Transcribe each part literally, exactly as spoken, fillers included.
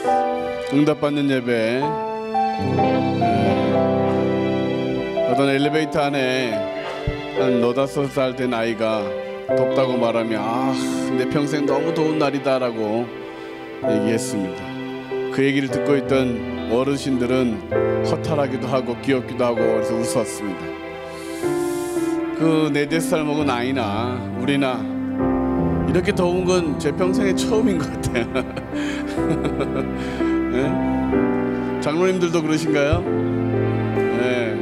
응답받는 예배. 네. 어떤 엘리베이터 안에 한 너다섯 살 된 아이가 덥다고 말하며 아, 내 평생 너무 더운 날이다 라고 얘기했습니다. 그 얘기를 듣고 있던 어르신들은 허탈하기도 하고 귀엽기도 하고 그래서 웃었습니다. 그 네댓 살 먹은 아이나 우리나 이렇게 더운 건 제 평생에 처음인 것 같아요. 네? 장로님들도 그러신가요? 네.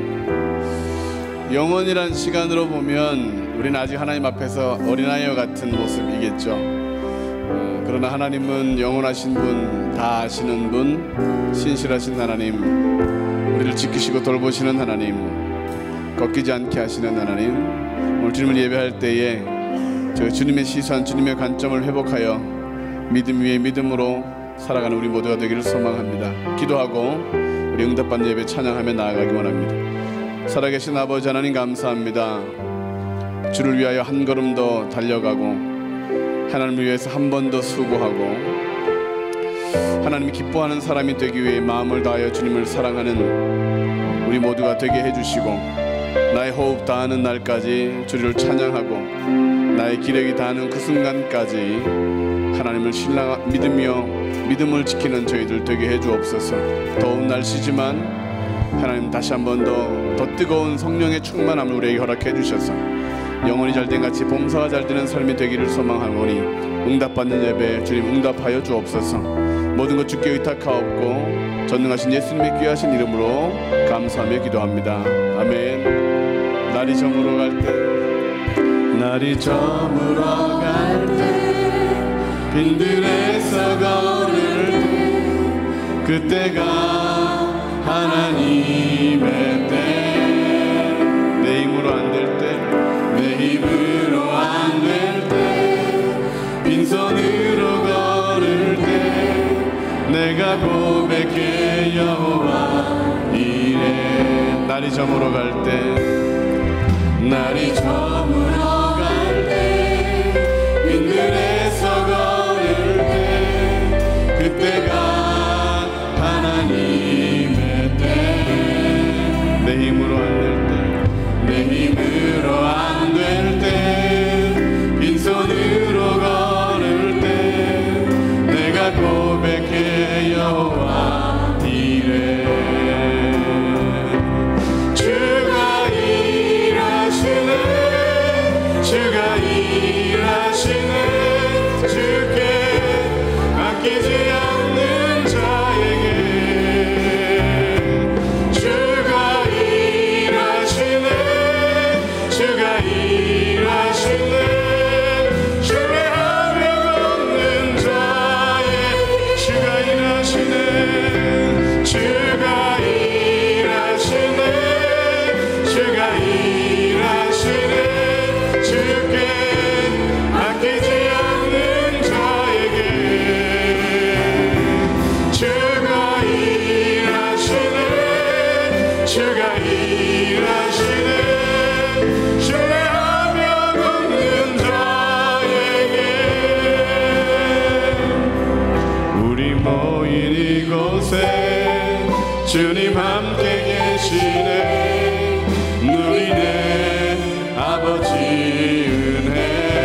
영원이란 시간으로 보면 우리는 아직 하나님 앞에서 어린아이와 같은 모습이겠죠. 어, 그러나 하나님은 영원하신 분, 다 아시는 분, 신실하신 하나님, 우리를 지키시고 돌보시는 하나님, 꺾이지 않게 하시는 하나님. 오늘 주님을 예배할 때에 저 주님의 시선, 주님의 관점을 회복하여 믿음 위에 믿음으로 살아가는 우리 모두가 되기를 소망합니다. 기도하고 우리 응답받는 예배 찬양하며 나아가기 원합니다. 살아계신 아버지 하나님 감사합니다. 주를 위하여 한 걸음 더 달려가고 하나님을 위해서 한 번 더 수고하고 하나님이 기뻐하는 사람이 되기 위해 마음을 다하여 주님을 사랑하는 우리 모두가 되게 해주시고 나의 호흡 다하는 날까지 주를 찬양하고 나의 기력이 다하는 그 순간까지 하나님을 신랑 믿으며 믿음을 지키는 저희들 되게 해주옵소서. 더운 날씨지만 하나님 다시 한 번 더 더 뜨거운 성령의 충만함을 우리에게 허락해 주셔서 영혼이 잘된 같이 봉사가 잘 되는 삶이 되기를 소망하오니 응답받는 예배 주님 응답하여 주옵소서. 모든 것 주께 의탁하옵고 전능하신 예수님의 귀하신 이름으로 감사하며 기도합니다. 아멘. 날이 저물어 갈 때 날이 저물어 갈 때 빈들에서 걸을 때 그때가 하나님의 때 내 힘으로 안 될 때 내 힘으로 안 될 때 빈손으로 걸을 때 내가 고백해 여호와 이래. 날이 저물어 갈 때 날이 저물어 갈 때 빈들에서 걸을 때 그때가 하나님의 때 내 힘으로 안 될 때 내 힘으로 안 될 때 빈손으로 걸을 때 내가 고백해 여호와 이래. 주가 일하시네 주가 일하시네 주께 맡기지 않는 자에게 주가 일하시네 주가 일하시네 신뢰하며 걷는 자의 주가 일하시네 주가 일하시네 주가 일하시네 주께 아끼지 않는 자에게 주가 일하시네 주가 일하시네 신뢰하며 걷는 자에게. 우리 모인 이곳에 주님 함께 계시네 누리네 아버지 은혜.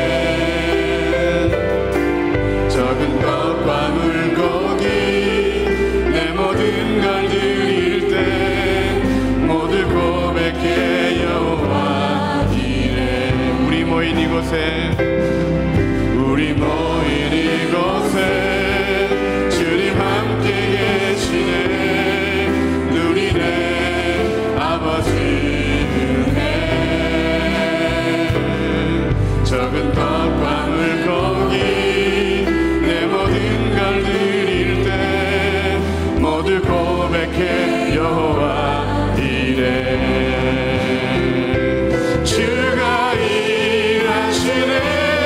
적은 것과 물고기 내 모든 걸 드릴 때 모두 고백해 여호와 이래. 우리 모인 이곳에 우리 모인 이곳에 주님 함께 계시네 누리네 아버지 은혜. 적은 것과 물고기 내 모든 걸 드릴 때 모두 고백해 여호와 이래. 주가 일하시네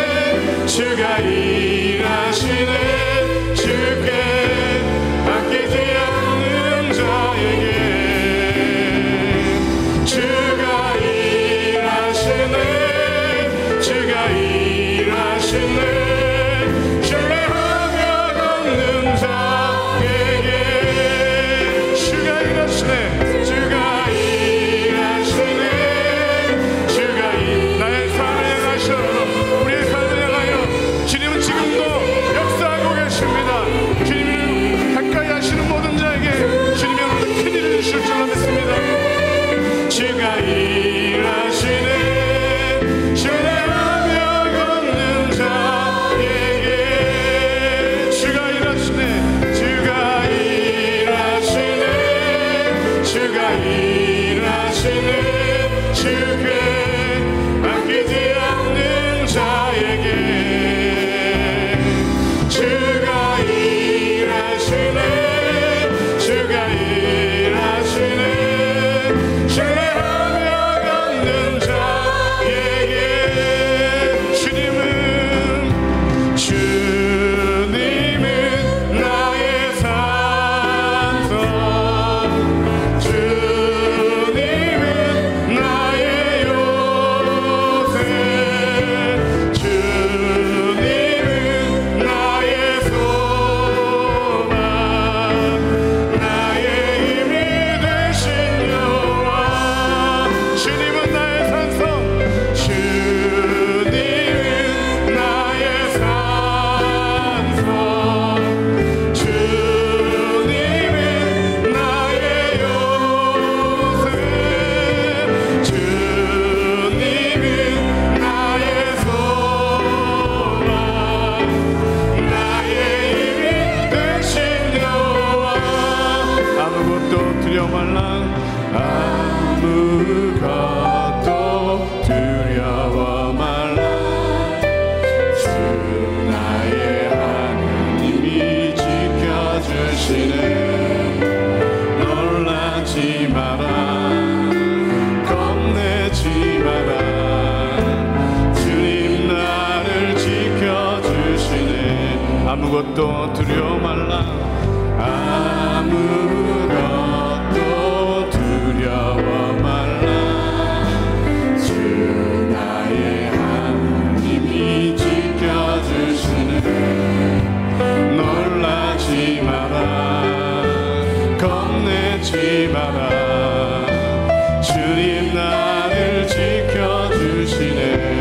두려워 말라 아무것도 두려워 말라 주 나의 하느님이 지켜주시네 놀라지 마라 겁내지 마라 주님 나를 지켜주시네 아무것도 두려워 말라 아무것도 두려워 말라 주 나의 하나님이 지켜주시네 놀라지 마라 겁내지 마라 주님 나를 지켜주시네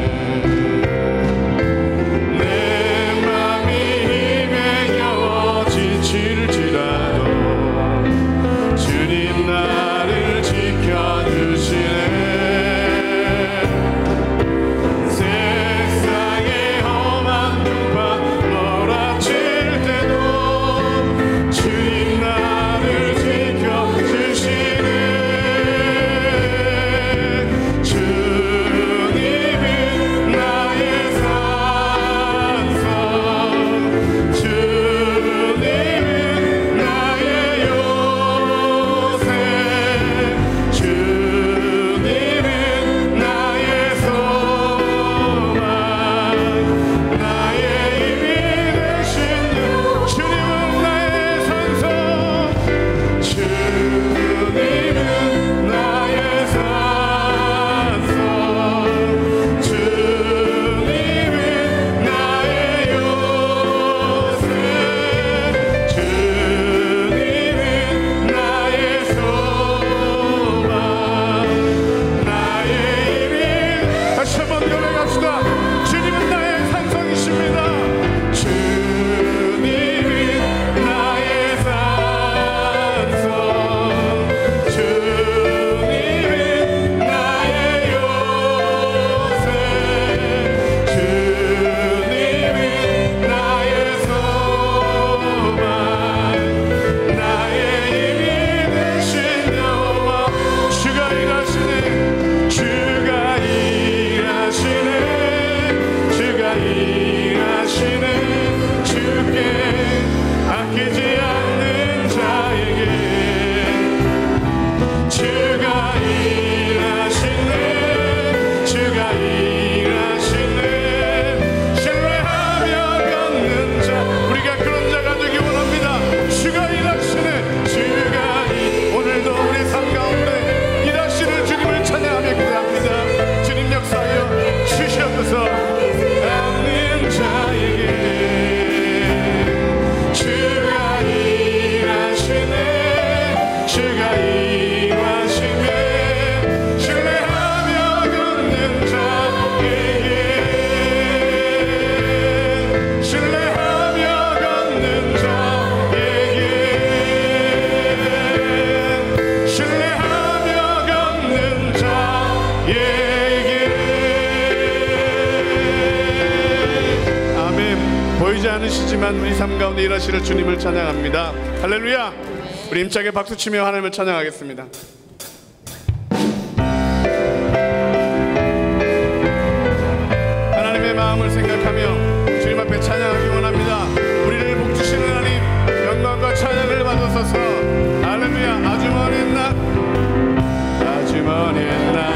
보이지 않으시지만 우리 삶 가운데 일하시는 주님을 찬양합니다. 할렐루야. 우리 힘차게 박수치며 하나님을 찬양하겠습니다. 하나님의 마음을 생각하며 주님 앞에 찬양하기 원합니다. 우리를 복주시는 하나님 영광과 찬양을 받으소서. 할렐루야. 아주 먼 옛날 아주 먼 옛날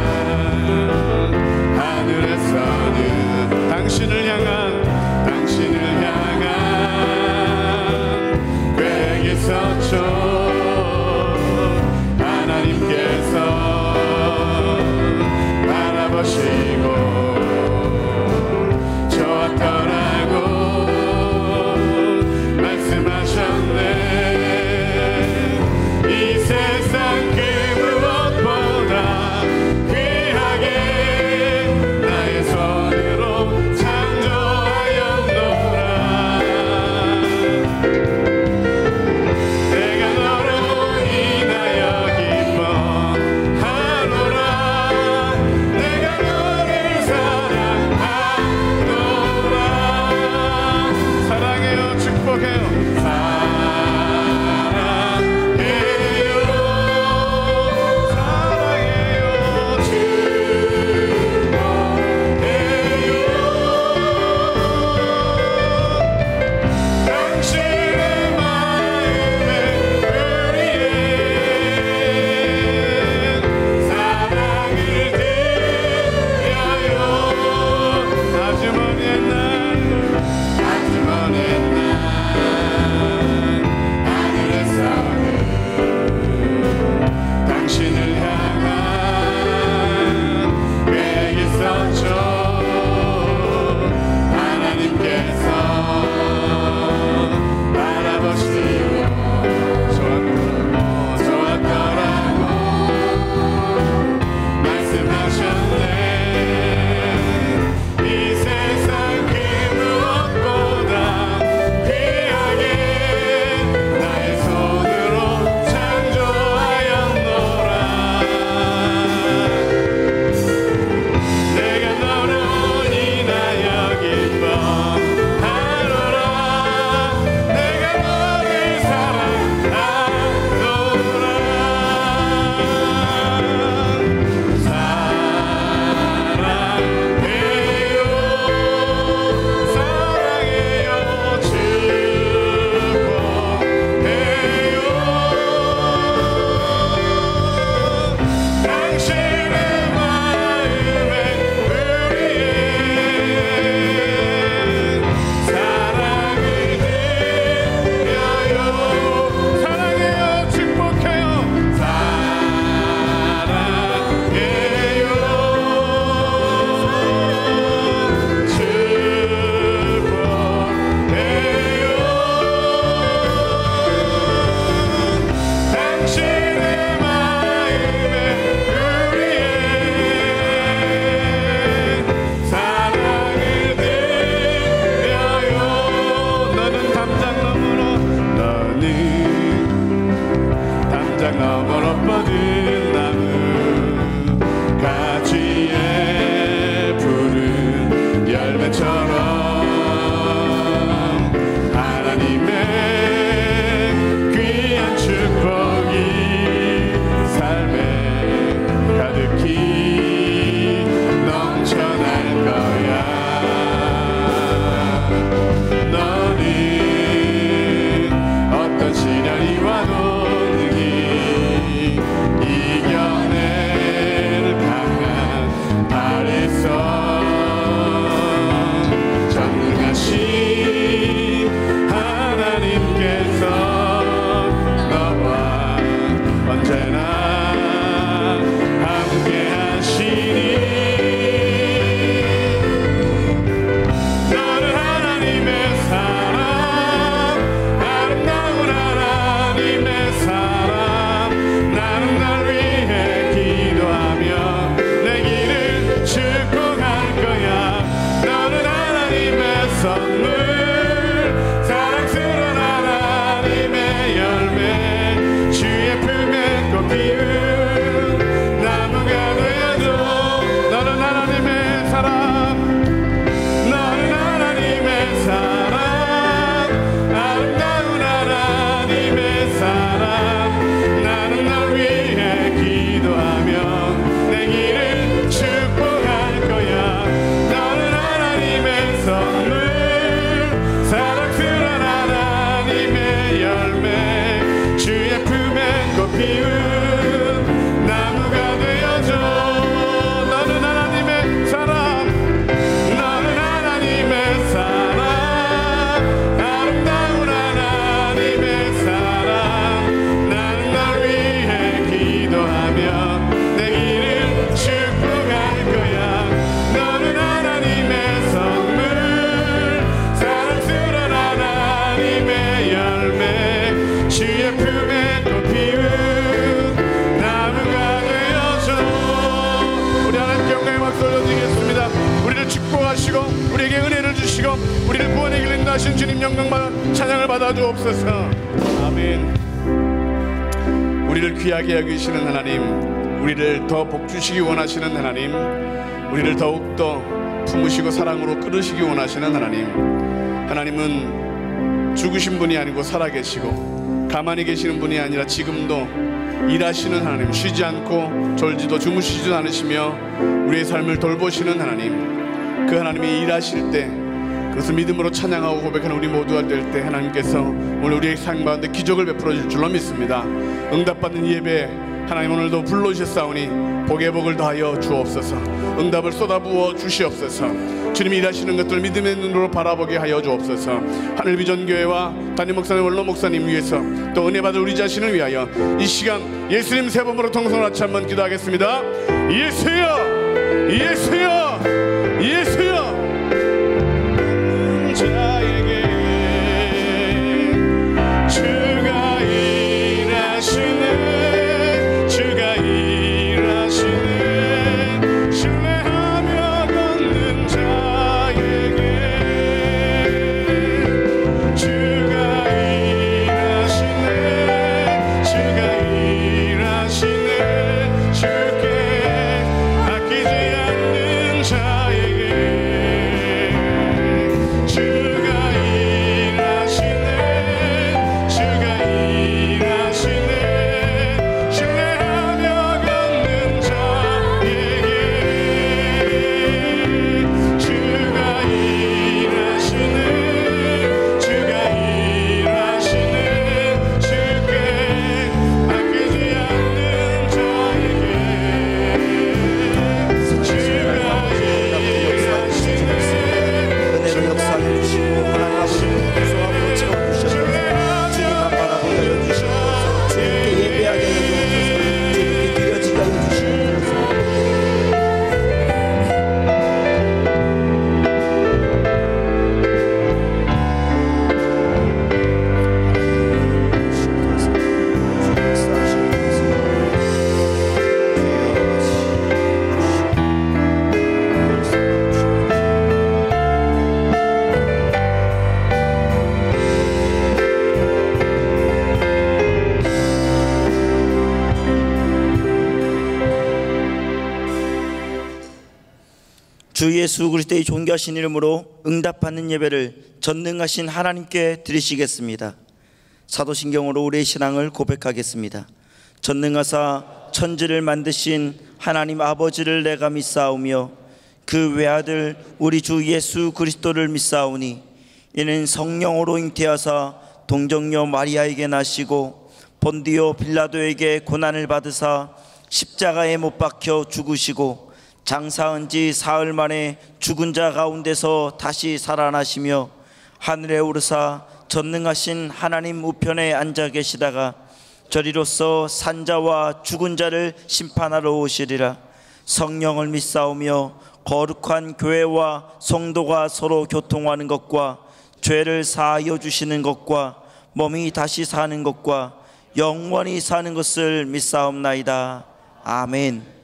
하늘에서는 당신을 향한 당신을 향한 계획이 있었죠. 하나님께서 바라보시고 저와 떠나고 말씀하셨네. 이 세상 그 무엇보다 귀하게 나의 손으로 사랑해요. 담장 너머로 뻗은 나무 가지에 푸른 열매처럼 우리에게 은혜를 주시고 우리를 구원의 길을 인도하신 주님 영광받아 찬양을 받아 주옵소서. 아멘. 우리를 귀하게 여기시는 하나님, 우리를 더 복주시기 원하시는 하나님, 우리를 더욱더 품으시고 사랑으로 끌으시기 원하시는 하나님, 하나님은 죽으신 분이 아니고 살아계시고 가만히 계시는 분이 아니라 지금도 일하시는 하나님, 쉬지 않고 졸지도 주무시지도 않으시며 우리의 삶을 돌보시는 하나님, 그 하나님이 일하실 때 그것을 믿음으로 찬양하고 고백하는 우리 모두가 될 때 하나님께서 오늘 우리의 삶 가운데 기적을 베풀어 줄 줄로 믿습니다. 응답받는 예배 하나님 오늘도 불러주셨사오니 복의 복을 더하여 주옵소서. 응답을 쏟아부어 주시옵소서. 주님이 일하시는 것들을 믿음의 눈으로 바라보게 하여 주옵소서. 하늘비전교회와 담임 목사님, 원로 목사님 위해서 또 은혜 받을 우리 자신을 위하여 이 시간 예수님 세 번으로 통성을 같이 한번 기도하겠습니다. 예수여, 예수여, 예수여. 자에게 주가 일하시네, 주가 일하시네. 신뢰하며 걷는 자에게 주가 일하시네, 주가 일하시네. 주께 아끼지 않는 자에게 주가 일하시네, 주가 주 예수 그리스도의 존귀하신 이름으로 응답하는 예배를 전능하신 하나님께 드리시겠습니다. 사도신경으로 우리의 신앙을 고백하겠습니다. 전능하사 천지를 만드신 하나님 아버지를 내가 믿사오며 그 외아들 우리 주 예수 그리스도를 믿사오니 이는 성령으로 잉태하사 동정녀 마리아에게 나시고 본디오 빌라도에게 고난을 받으사 십자가에 못 박혀 죽으시고 장사한 지 사흘 만에 죽은 자 가운데서 다시 살아나시며 하늘에 오르사 전능하신 하나님 우편에 앉아 계시다가 저리로서 산자와 죽은 자를 심판하러 오시리라. 성령을 믿사오며 거룩한 교회와 성도가 서로 교통하는 것과 죄를 사하여 주시는 것과 몸이 다시 사는 것과 영원히 사는 것을 믿사옵나이다. 아멘.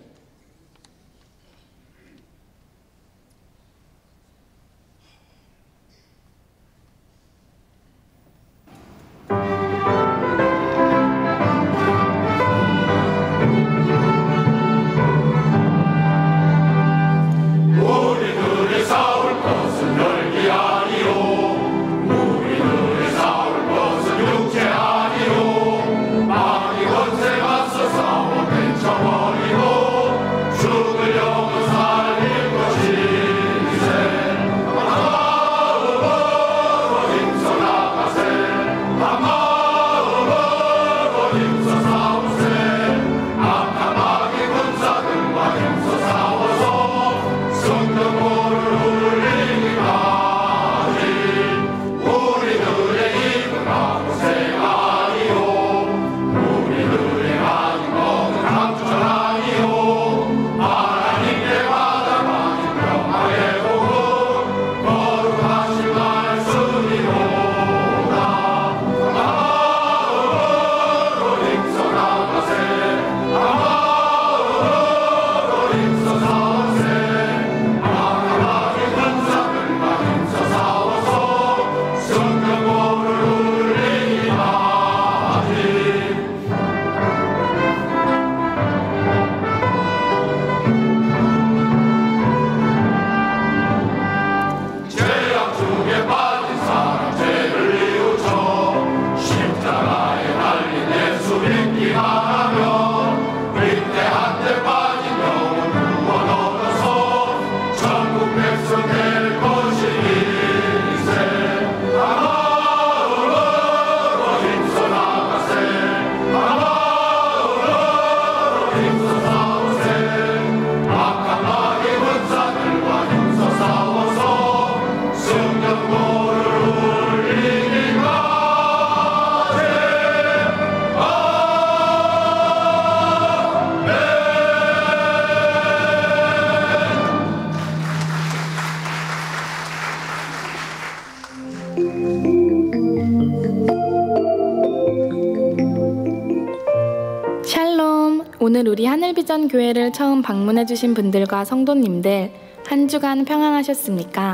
오늘 우리 하늘비전 교회를 처음 방문해주신 분들과 성도님들 한 주간 평안하셨습니까?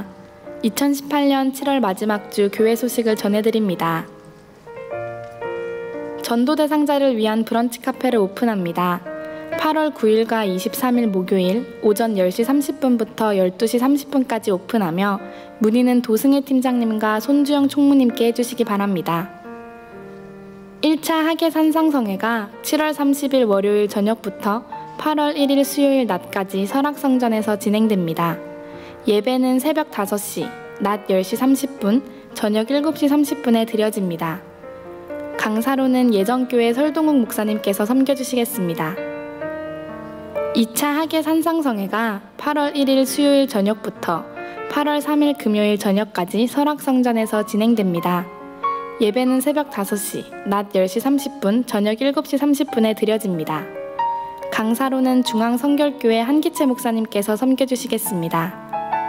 이천십팔 년 칠월 마지막 주 교회 소식을 전해드립니다. 전도 대상자를 위한 브런치 카페를 오픈합니다. 팔월 구일과 이십삼일 목요일 오전 열 시 삼십 분부터 열두 시 삼십 분까지 오픈하며 문의는 도승혜 팀장님과 손주영 총무님께 해주시기 바랍니다. 일 차 학예 산상성회가 칠월 삼십일 월요일 저녁부터 팔월 일일 수요일 낮까지 설악성전에서 진행됩니다. 예배는 새벽 다섯 시, 낮 열 시 삼십 분, 저녁 일곱 시 삼십 분에 드려집니다. 강사로는 예정교회 설동욱 목사님께서 섬겨주시겠습니다. 이 차 학예 산상성회가 팔월 일일 수요일 저녁부터 팔월 삼일 금요일 저녁까지 설악성전에서 진행됩니다. 예배는 새벽 다섯 시, 낮 열 시 삼십 분, 저녁 일곱 시 삼십 분에 드려집니다. 강사로는 중앙성결교회 한기채 목사님께서 섬겨주시겠습니다.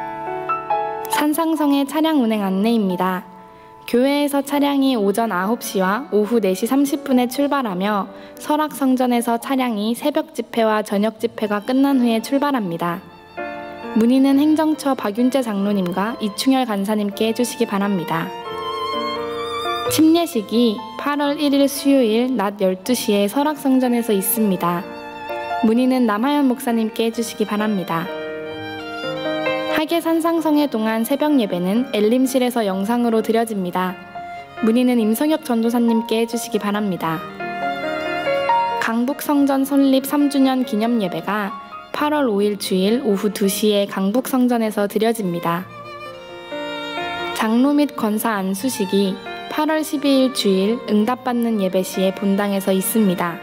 산상성의 차량 운행 안내입니다. 교회에서 차량이 오전 아홉 시와 오후 네 시 삼십 분에 출발하며 설악성전에서 차량이 새벽 집회와 저녁 집회가 끝난 후에 출발합니다. 문의는 행정처 박윤재 장로님과 이충열 간사님께 해주시기 바랍니다. 침례식이 팔월 일일 수요일 낮 열두 시에 설악성전에서 있습니다. 문의는 남하연 목사님께 해주시기 바랍니다. 하계 산상성회 동안 새벽 예배는 엘림실에서 영상으로 드려집니다. 문의는 임성혁 전도사님께 해주시기 바랍니다. 강북성전 설립 삼 주년 기념 예배가 팔월 오일 주일 오후 두 시에 강북성전에서 드려집니다. 장로 및 권사 안수식이 팔월 십이일 주일 응답받는 예배 시에 본당에서 있습니다.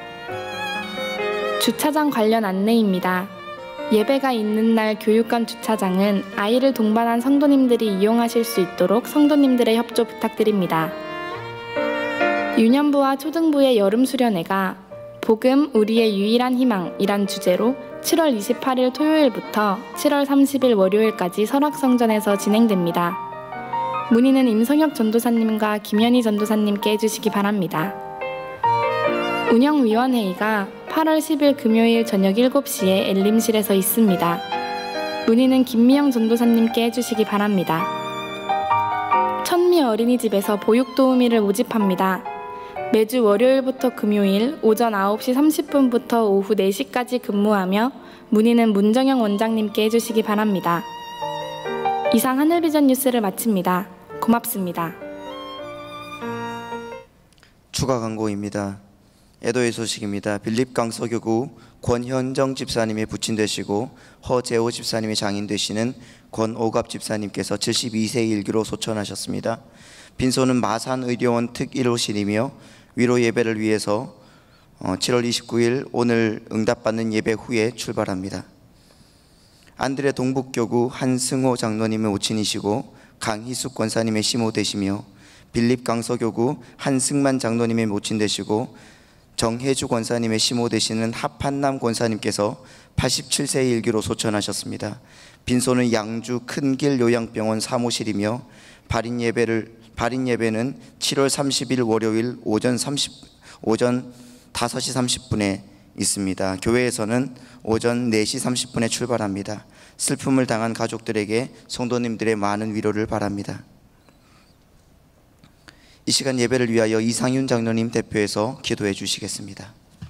주차장 관련 안내입니다. 예배가 있는 날 교육관 주차장은 아이를 동반한 성도님들이 이용하실 수 있도록 성도님들의 협조 부탁드립니다. 유년부와 초등부의 여름 수련회가 복음 우리의 유일한 희망이란 주제로 칠월 이십팔일 토요일부터 칠월 삼십일 월요일까지 설악성전에서 진행됩니다. 문의는 임성혁 전도사님과 김현희 전도사님께 해주시기 바랍니다. 운영위원회의가 팔월 십일 금요일 저녁 일곱 시에 엘림실에서 있습니다. 문의는 김미영 전도사님께 해주시기 바랍니다. 천미 어린이집에서 보육도우미를 모집합니다. 매주 월요일부터 금요일 오전 아홉 시 삼십 분부터 오후 네 시까지 근무하며 문의는 문정영 원장님께 해주시기 바랍니다. 이상 하늘비전 뉴스를 마칩니다. 고맙습니다. 추가 광고입니다. 애도의 소식입니다. 빌립 강서교구 권현정 집사님이 부친 되시고 허재호 집사님이 장인 되시는 권오갑 집사님께서 칠십이 세 일기로 소천하셨습니다. 빈소는 마산의료원 특일호실이며 위로 예배를 위해서 칠월 이십구일 오늘 응답받는 예배 후에 출발합니다. 안드레 동북교구 한승호 장로님의 오친이시고 강희숙 권사님의 시모 되시며 빌립 강서교구 한승만 장로님의 모친 되시고 정혜주 권사님의 시모 되시는 합한남 권사님께서 팔십칠 세 일기로 소천하셨습니다. 빈소는 양주 큰길 요양병원 사무실이며 발인 예배를 발인 예배는 칠월 삼십일 월요일 오전 삼십 오전 다섯 시 삼십 분에 있습니다. 교회에서는 오전 네 시 삼십 분에 출발합니다. 슬픔을 당한 가족들에게 성도님들의 많은 위로를 바랍니다. 이 시간 예배를 위하여 이상윤 장로님 대표해서 기도해 주시겠습니다.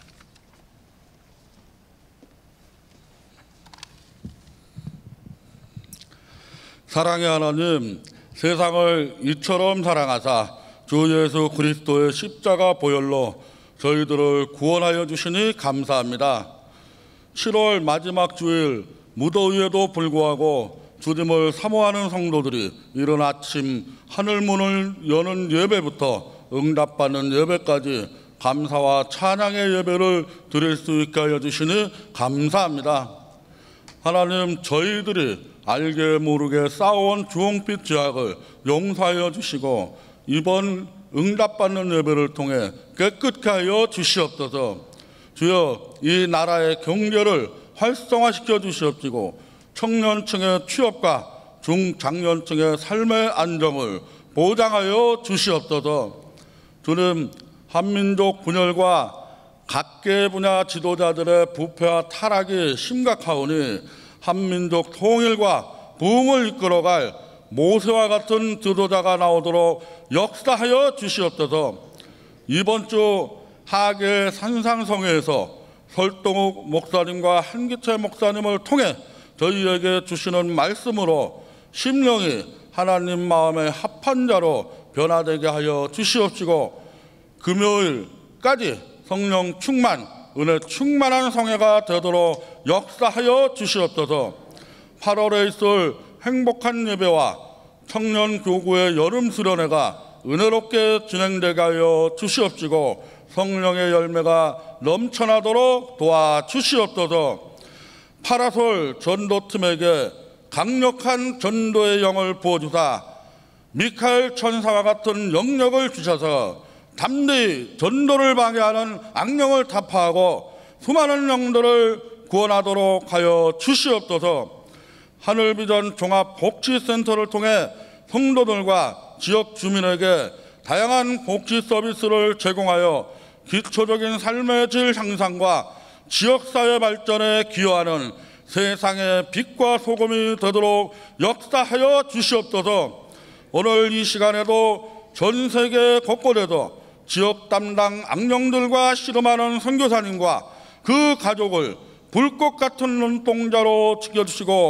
사랑의 하나님, 세상을 이처럼 사랑하사 주 예수 그리스도의 십자가 보혈로 저희들을 구원하여 주시니 감사합니다. 칠월 마지막 주일 무더위에도 불구하고 주님을 사모하는 성도들이 이른 아침 하늘문을 여는 예배부터 응답받는 예배까지 감사와 찬양의 예배를 드릴 수 있게 하여 주시니 감사합니다. 하나님, 저희들이 알게 모르게 쌓아온 주홍빛 죄악을 용서하여 주시고 이번 응답받는 예배를 통해 깨끗게 하여 주시옵소서. 주여, 이 나라의 경제를 활성화시켜 주시옵시고 청년층의 취업과 중장년층의 삶의 안정을 보장하여 주시옵소서. 주님, 한민족 분열과 각계 분야 지도자들의 부패와 타락이 심각하오니 한민족 통일과 부흥을 이끌어갈 모세와 같은 지도자가 나오도록 역사하여 주시옵소서. 이번 주 하계 산상성회에서 설동욱 목사님과 한기채 목사님을 통해 저희에게 주시는 말씀으로 심령이 하나님 마음의 합한 자로 변화되게 하여 주시옵시고 금요일까지 성령 충만, 은혜 충만한 성회가 되도록 역사하여 주시옵소서. 팔월에 있을 행복한 예배와 청년 교구의 여름 수련회가 은혜롭게 진행되게 하여 주시옵시고 성령의 열매가 넘쳐나도록 도와주시옵소서. 파라솔 전도팀에게 강력한 전도의 영을 부어주사 미카엘 천사와 같은 영역을 주셔서 담대히 전도를 방해하는 악령을 타파하고 수많은 영들을 구원하도록 하여 주시옵소서. 하늘비전 종합복지센터를 통해 성도들과 지역 주민에게 다양한 복지 서비스를 제공하여 기초적인 삶의 질 향상과 지역사회 발전에 기여하는 세상의 빛과 소금이 되도록 역사하여 주시옵소서. 오늘 이 시간에도 전 세계 곳곳에도 지역 담당 악령들과 씨름하는 선교사님과 그 가족을 불꽃 같은 눈동자로 지켜주시고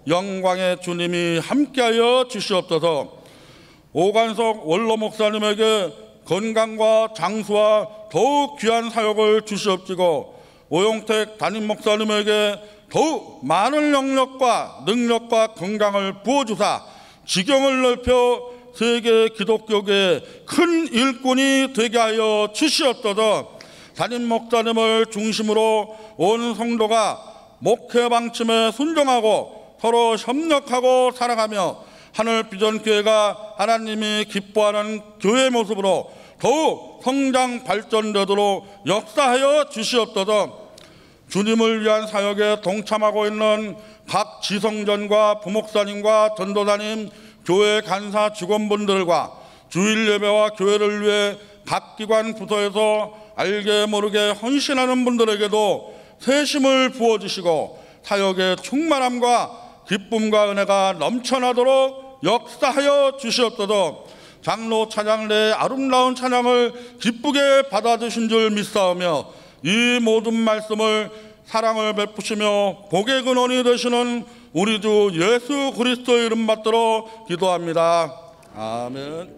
영광의 주님이 함께하여 주시옵소서. 오관석 원로 목사님에게 건강과 장수와 더욱 귀한 사역을 주시옵시고, 오용택 담임 목사님에게 더욱 많은 영역과 능력과 건강을 부어주사 지경을 넓혀 세계 기독교계의 큰 일꾼이 되게 하여 주시옵소서. 담임 목사님을 중심으로 온 성도가 목회 방침에 순종하고 서로 협력하고 살아가며 하늘 비전교회가 하나님이 기뻐하는 교회 모습으로 더욱 성장 발전되도록 역사하여 주시옵소서. 주님을 위한 사역에 동참하고 있는 각 지성전과 부목사님과 전도사님, 교회 간사 직원분들과 주일 예배와 교회를 위해 각 기관 부서에서 알게 모르게 헌신하는 분들에게도 세심을 부어주시고 사역의 충만함과 기쁨과 은혜가 넘쳐나도록 역사하여 주시옵소서. 장로 찬양 내 아름다운 찬양을 기쁘게 받아주신 줄 믿사오며 이 모든 말씀을 사랑을 베푸시며 복의 근원이 되시는 우리 주 예수 그리스도의 이름 받들어 기도합니다. 아멘.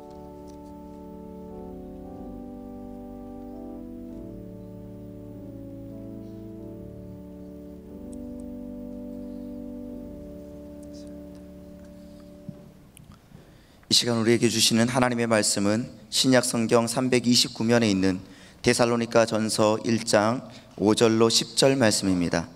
이 시간 우리에게 주시는 하나님의 말씀은 신약 성경 삼백이십구 면에 있는 데살로니가 전서 일 장 오 절로 십 절 말씀입니다.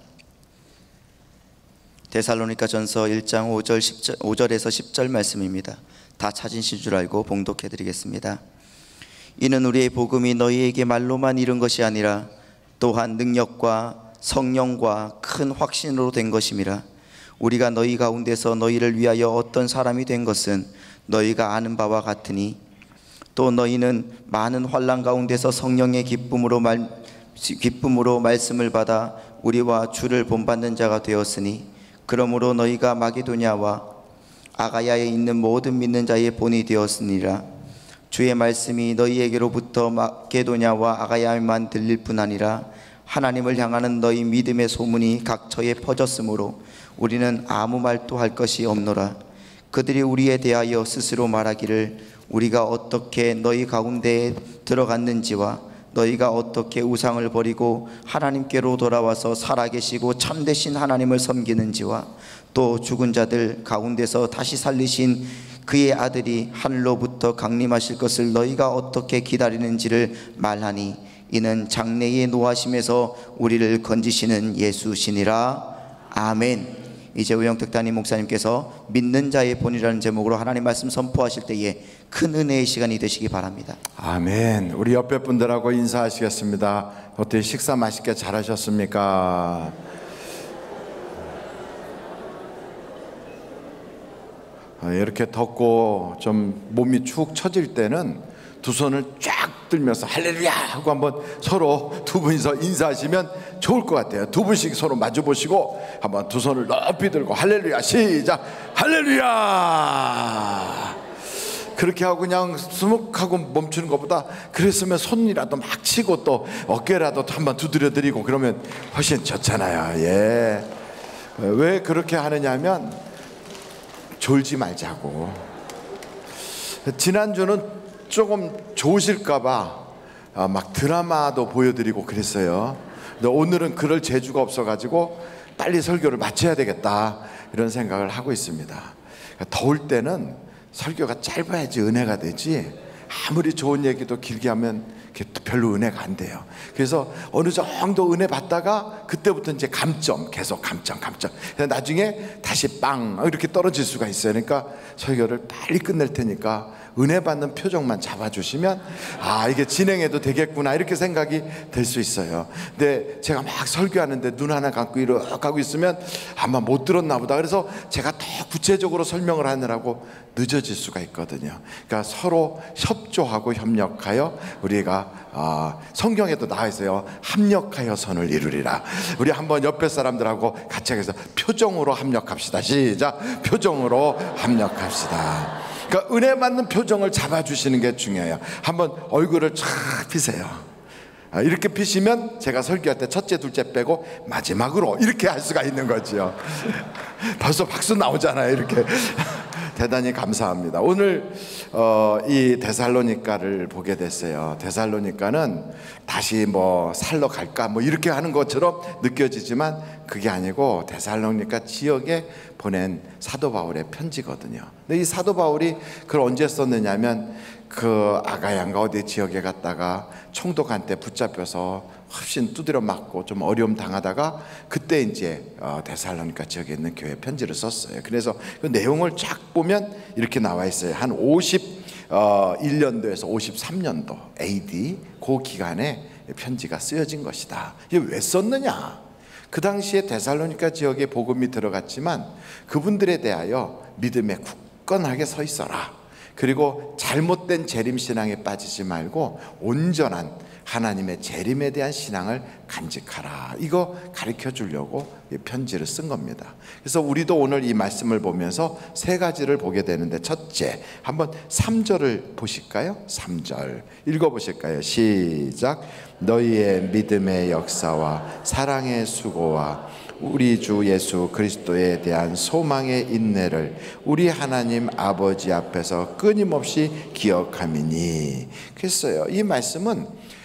데살로니가 전서 일 장 오 절 십 절, 오 절에서 십 절 말씀입니다. 다 찾으신 줄 알고 봉독해 드리겠습니다. 이는 우리의 복음이 너희에게 말로만 이른 것이 아니라 또한 능력과 성령과 큰 확신으로 된 것임이라. 우리가 너희 가운데서 너희를 위하여 어떤 사람이 된 것은 너희가 아는 바와 같으니, 또 너희는 많은 환난 가운데서 성령의 기쁨으로 말, 기쁨으로 말씀을 받아 우리와 주를 본받는 자가 되었으니, 그러므로 너희가 마게도냐와 아가야에 있는 모든 믿는 자의 본이 되었으니라. 주의 말씀이 너희에게로부터 마게도냐와 아가야에만 들릴 뿐 아니라 하나님을 향하는 너희 믿음의 소문이 각처에 퍼졌으므로 우리는 아무 말도 할 것이 없노라. 그들이 우리에 대하여 스스로 말하기를 우리가 어떻게 너희 가운데에 들어갔는지와 너희가 어떻게 우상을 버리고 하나님께로 돌아와서 살아계시고 참되신 하나님을 섬기는지와 또 죽은 자들 가운데서 다시 살리신 그의 아들이 하늘로부터 강림하실 것을 너희가 어떻게 기다리는지를 말하니, 이는 장래의 노하심에서 우리를 건지시는 예수시니라. 아멘. 이제 우영택 담임 목사님께서 믿는 자의 본이라는 제목으로 하나님 말씀 선포하실 때에 큰 은혜의 시간이 되시기 바랍니다. 아멘. 우리 옆에 분들하고 인사하시겠습니다. 어떻게 식사 맛있게 잘 하셨습니까? 이렇게 덥고 좀 몸이 축 처질 때는 두 손을 쫙 들면서 할렐루야 하고 한번 서로 두 분이서 인사하시면 좋을 것 같아요. 두 분씩 서로 마주 보시고 한번 두 손을 높이 들고 할렐루야 시작. 할렐루야. 그렇게 하고 그냥 수묵하고 멈추는 것보다 그랬으면 손이라도 막 치고 또 어깨라도 한번 두드려 드리고 그러면 훨씬 좋잖아요. 예. 왜 그렇게 하느냐 하면 졸지 말자고. 지난주는 조금 좋으실까봐 막 드라마도 보여드리고 그랬어요. 근데 오늘은 그럴 재주가 없어가지고 빨리 설교를 마쳐야 되겠다 이런 생각을 하고 있습니다. 더울 때는 설교가 짧아야지 은혜가 되지, 아무리 좋은 얘기도 길게 하면 별로 은혜가 안 돼요. 그래서 어느 정도 은혜 받다가 그때부터 이제 감점, 계속 감점 감점, 나중에 다시 빵 이렇게 떨어질 수가 있어요. 그러니까 설교를 빨리 끝낼 테니까 은혜 받는 표정만 잡아주시면 아 이게 진행해도 되겠구나 이렇게 생각이 될 수 있어요. 근데 제가 막 설교하는데 눈 하나 감고 이렇게 하고 있으면 아마 못 들었나 보다. 그래서 제가 더 구체적으로 설명을 하느라고 늦어질 수가 있거든요. 그러니까 서로 협조하고 협력하여 우리가 아, 성경에도 나와 있어요. 합력하여 선을 이루리라. 우리 한번 옆에 사람들하고 같이 해서 표정으로 합력합시다. 시작. 표정으로 합력합시다. 그러니까 은혜 받는 표정을 잡아주시는 게 중요해요. 한번 얼굴을 쫙 피세요. 이렇게 피시면 제가 설교할 때 첫째 둘째 빼고 마지막으로 이렇게 할 수가 있는 거죠. 벌써 박수 나오잖아요. 이렇게 대단히 감사합니다. 오늘 어, 이 데살로니가를 보게 됐어요. 데살로니가는 다시 뭐 살러 갈까 뭐 이렇게 하는 것처럼 느껴지지만 그게 아니고 데살로니가 지역에 보낸 사도 바울의 편지거든요. 근데 이 사도 바울이 그걸 언제 썼느냐면 그 아가양가 어디 지역에 갔다가 총독한테 붙잡혀서 훨씬 두드려 맞고 좀 어려움 당하다가 그때 이제 데살로니가 지역에 있는 교회 편지를 썼어요. 그래서 그 내용을 쫙 보면 이렇게 나와 있어요. 한 오십일 년도에서 오십삼 년도 에이디 그 기간에 편지가 쓰여진 것이다. 이게 왜 썼느냐? 그 당시에 데살로니가 지역에 복음이 들어갔지만 그분들에 대하여 믿음에 굳건하게 서 있어라. 그리고 잘못된 재림신앙에 빠지지 말고 온전한 하나님의 재림에 대한 신앙을 간직하라. 이거 가르쳐 주려고 편지를 쓴 겁니다. 그래서 우리도 오늘 이 말씀을 보면서 세 가지를 보게 되는데, 첫째, 한번 삼 절을 보실까요? 삼 절 읽어보실까요? 시작. 너희의 믿음의 역사와 사랑의 수고와 우리 주 예수 그리스도에 대한 소망의 인내를 우리 하나님 아버지 앞에서 끊임없이 기억함이니. 그랬어요. 이 말씀은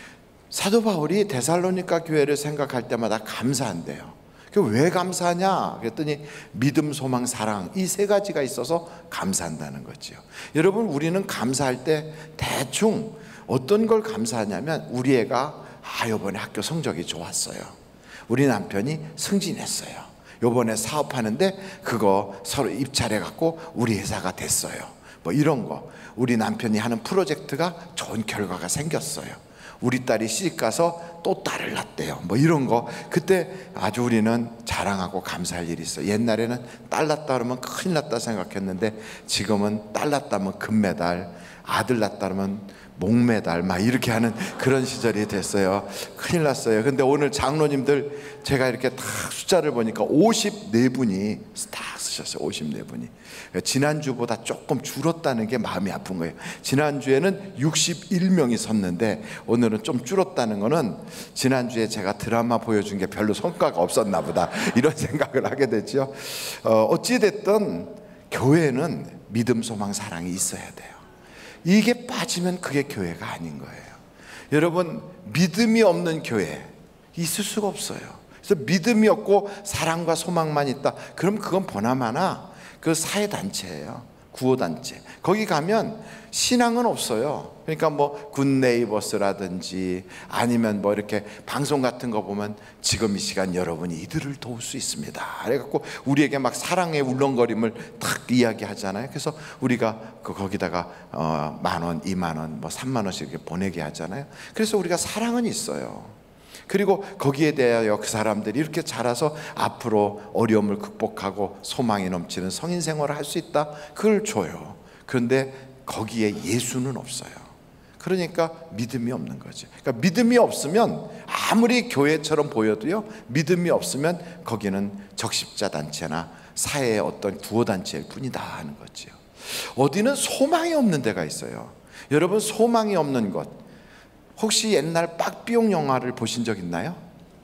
사도 바울이 데살로니가 교회를 생각할 때마다 감사한대요. 왜 감사하냐? 그랬더니 믿음, 소망, 사랑, 이 세 가지가 있어서 감사한다는 거죠. 여러분, 우리는 감사할 때 대충 어떤 걸 감사하냐면 우리 애가 아 이번에 학교 성적이 좋았어요. 우리 남편이 승진했어요. 요번에 사업하는데 그거 서로 입찰해 갖고 우리 회사가 됐어요. 뭐 이런 거. 우리 남편이 하는 프로젝트가 좋은 결과가 생겼어요. 우리 딸이 시집 가서 또 딸을 낳대요. 뭐 이런 거. 그때 아주 우리는 자랑하고 감사할 일이 있어요. 옛날에는 딸 낳다 그러면 큰일 났다 생각했는데 지금은 딸 낳다면 금메달, 아들 낳다 그러면 목메달 막 이렇게 하는 그런 시절이 됐어요. 큰일 났어요. 근데 오늘 장로님들 제가 이렇게 딱 숫자를 보니까 오십사 분이 딱 쓰셨어요. 오십사 분이. 지난주보다 조금 줄었다는 게 마음이 아픈 거예요. 지난주에는 육십일 명이 섰는데 오늘은 좀 줄었다는 거는 지난주에 제가 드라마 보여준 게 별로 성과가 없었나 보다 이런 생각을 하게 됐죠. 어, 어찌됐든 교회는 믿음, 소망, 사랑이 있어야 돼요. 이게 빠지면 그게 교회가 아닌 거예요. 여러분, 믿음이 없는 교회 있을 수가 없어요. 그래서 믿음이 없고 사랑과 소망만 있다, 그럼 그건 보나마나 그 사회단체예요. 구호단체. 거기 가면 신앙은 없어요. 그러니까 뭐 굿네이버스라든지 아니면 뭐 이렇게 방송 같은 거 보면 지금 이 시간 여러분이 이들을 도울 수 있습니다. 그래갖고 우리에게 막 사랑의 울렁거림을 탁 이야기하잖아요. 그래서 우리가 그 거기다가 어 만 원, 이만 원, 뭐 삼만 원씩 이렇게 보내게 하잖아요. 그래서 우리가 사랑은 있어요. 그리고 거기에 대하여 그 사람들이 이렇게 자라서 앞으로 어려움을 극복하고 소망이 넘치는 성인 생활을 할 수 있다, 그걸 줘요. 그런데 거기에 예수는 없어요. 그러니까 믿음이 없는 거죠. 그러니까 믿음이 없으면 아무리 교회처럼 보여도요, 믿음이 없으면 거기는 적십자 단체나 사회의 어떤 구호단체일 뿐이다 하는 거죠. 어디는 소망이 없는 데가 있어요. 여러분, 소망이 없는 것, 혹시 옛날 빠삐용 영화를 보신 적 있나요?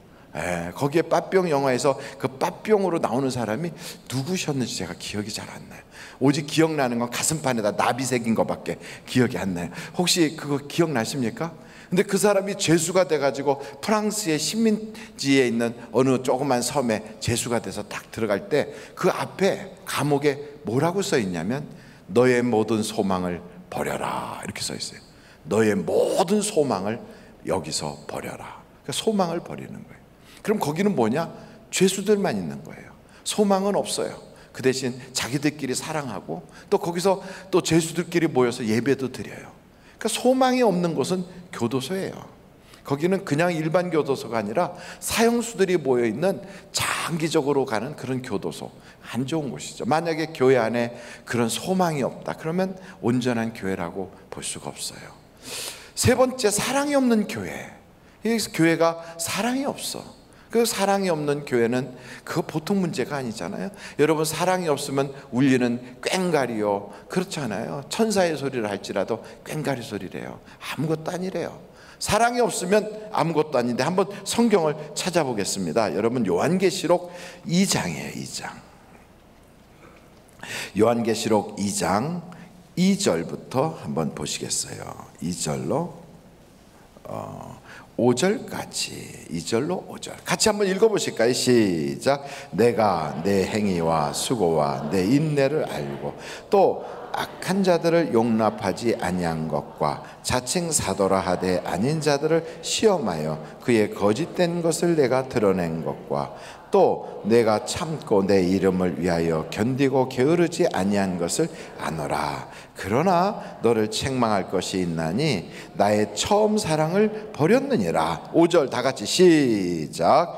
예, 거기에 빠삐용 영화에서 그 빠삐용으로 나오는 사람이 누구셨는지 제가 기억이 잘 안 나요. 오직 기억나는 건 가슴판에다 나비 새긴 것밖에 기억이 안 나요. 혹시 그거 기억나십니까? 근데 그 사람이 죄수가 돼가지고 프랑스의 식민지에 있는 어느 조그만 섬에 죄수가 돼서 딱 들어갈 때 그 앞에 감옥에 뭐라고 써 있냐면 너의 모든 소망을 버려라, 이렇게 써 있어요. 너의 모든 소망을 여기서 버려라. 그러니까 소망을 버리는 거예요. 그럼 거기는 뭐냐? 죄수들만 있는 거예요. 소망은 없어요. 그 대신 자기들끼리 사랑하고 또 거기서 또 죄수들끼리 모여서 예배도 드려요. 그러니까 소망이 없는 곳은 교도소예요. 거기는 그냥 일반 교도소가 아니라 사형수들이 모여있는 장기적으로 가는 그런 교도소, 안 좋은 곳이죠. 만약에 교회 안에 그런 소망이 없다, 그러면 온전한 교회라고 볼 수가 없어요. 세 번째, 사랑이 없는 교회. 이 교회가 사랑이 없어. 그 사랑이 없는 교회는 그거 보통 문제가 아니잖아요. 여러분, 사랑이 없으면 울리는 꽹가리요, 그렇잖아요. 천사의 소리를 할지라도 꽹가리 소리래요. 아무것도 아니래요. 사랑이 없으면 아무것도 아닌데 한번 성경을 찾아보겠습니다. 여러분, 요한계시록 이 장이에요. 이 장. 요한계시록 이 장 이 절부터 한번 보시겠어요. 이 절로 어, 오 절까지, 이 절로 오 절 같이 한번 읽어보실까요? 시작. 내가 내 행위와 수고와 내 인내를 알고 또 악한 자들을 용납하지 아니한 것과 자칭 사도라 하되 아닌 자들을 시험하여 그의 거짓된 것을 내가 드러낸 것과 또 내가 참고 내 이름을 위하여 견디고 게으르지 아니한 것을 아노라. 그러나 너를 책망할 것이 있나니 나의 처음 사랑을 버렸느니라. 오 절 다 같이 시작.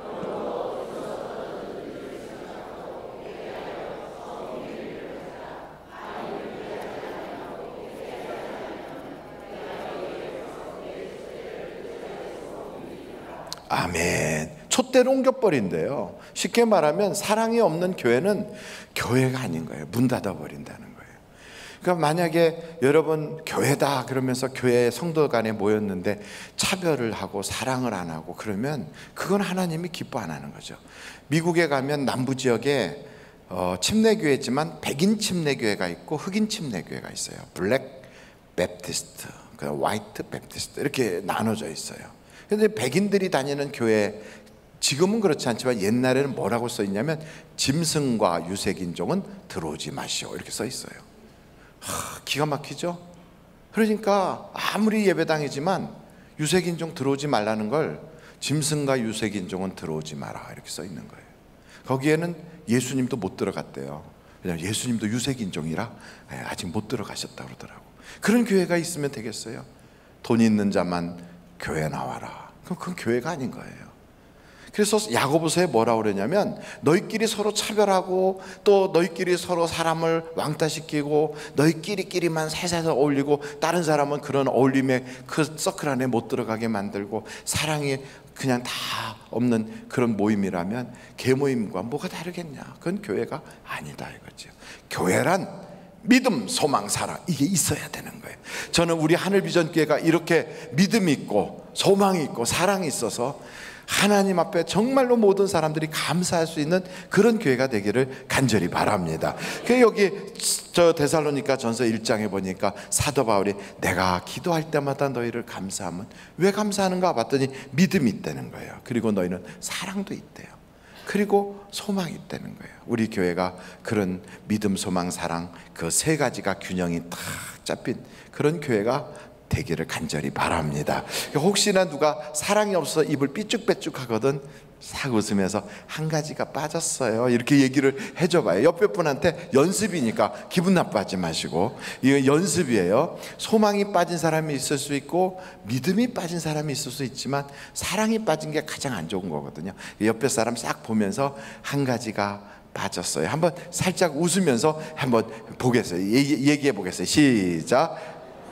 아멘. 촛대로 옮겨버린대요. 쉽게 말하면 사랑이 없는 교회는 교회가 아닌 거예요. 문 닫아버린다는 거예요. 그러니까 만약에 여러분 교회다 그러면서 교회 성도 간에 모였는데 차별을 하고 사랑을 안 하고 그러면 그건 하나님이 기뻐 안 하는 거죠. 미국에 가면 남부 지역에 어, 침례교회지만 백인 침례교회가 있고 흑인 침례교회가 있어요. 블랙 베프티스트, 화이트 베프티스트 이렇게 나눠져 있어요. 근데 백인들이 다니는 교회, 지금은 그렇지 않지만 옛날에는 뭐라고 써 있냐면 짐승과 유색인종은 들어오지 마시오 이렇게 써 있어요. 하, 기가 막히죠? 그러니까 아무리 예배당이지만 유색인종 들어오지 말라는 걸 짐승과 유색인종은 들어오지 마라 이렇게 써 있는 거예요. 거기에는 예수님도 못 들어갔대요. 왜냐하면 예수님도 유색인종이라 아직 못 들어가셨다고 그러더라고. 그런 교회가 있으면 되겠어요? 돈 있는 자만 교회 나와라. 그럼 그건 교회가 아닌 거예요. 그래서 야고보서에 뭐라고 그러냐면 너희끼리 서로 차별하고 또 너희끼리 서로 사람을 왕따시키고 너희끼리끼리만 살살 어울리고 다른 사람은 그런 어울림의 그 서클 안에 못 들어가게 만들고 사랑이 그냥 다 없는 그런 모임이라면 개모임과 뭐가 다르겠냐. 그건 교회가 아니다 이거죠. 교회란 믿음, 소망, 사랑 이게 있어야 되는 거예요. 저는 우리 하늘비전교회가 이렇게 믿음이 있고 소망이 있고 사랑이 있어서 하나님 앞에 정말로 모든 사람들이 감사할 수 있는 그런 교회가 되기를 간절히 바랍니다. 그 여기 저 데살로니가 전서 일 장에 보니까 사도 바울이 내가 기도할 때마다 너희를 감사하면 왜 감사하는가 봤더니 믿음이 있다는 거예요. 그리고 너희는 사랑도 있대요. 그리고 소망이 있다는 거예요. 우리 교회가 그런 믿음, 소망, 사랑 그 세 가지가 균형이 딱 잡힌 그런 교회가 되기를 간절히 바랍니다. 혹시나 누가 사랑이 없어서 입을 삐쭉빼쭉 하거든 싹 웃으면서 한 가지가 빠졌어요 이렇게 얘기를 해줘봐요. 옆에 분한테 연습이니까 기분 나빠하지 마시고 이거 연습이에요. 소망이 빠진 사람이 있을 수 있고 믿음이 빠진 사람이 있을 수 있지만 사랑이 빠진 게 가장 안 좋은 거거든요. 옆에 사람 싹 보면서 한 가지가 빠졌어요. 한번 살짝 웃으면서 한번 보겠어요. 얘기, 얘기해 보겠어요. 시작.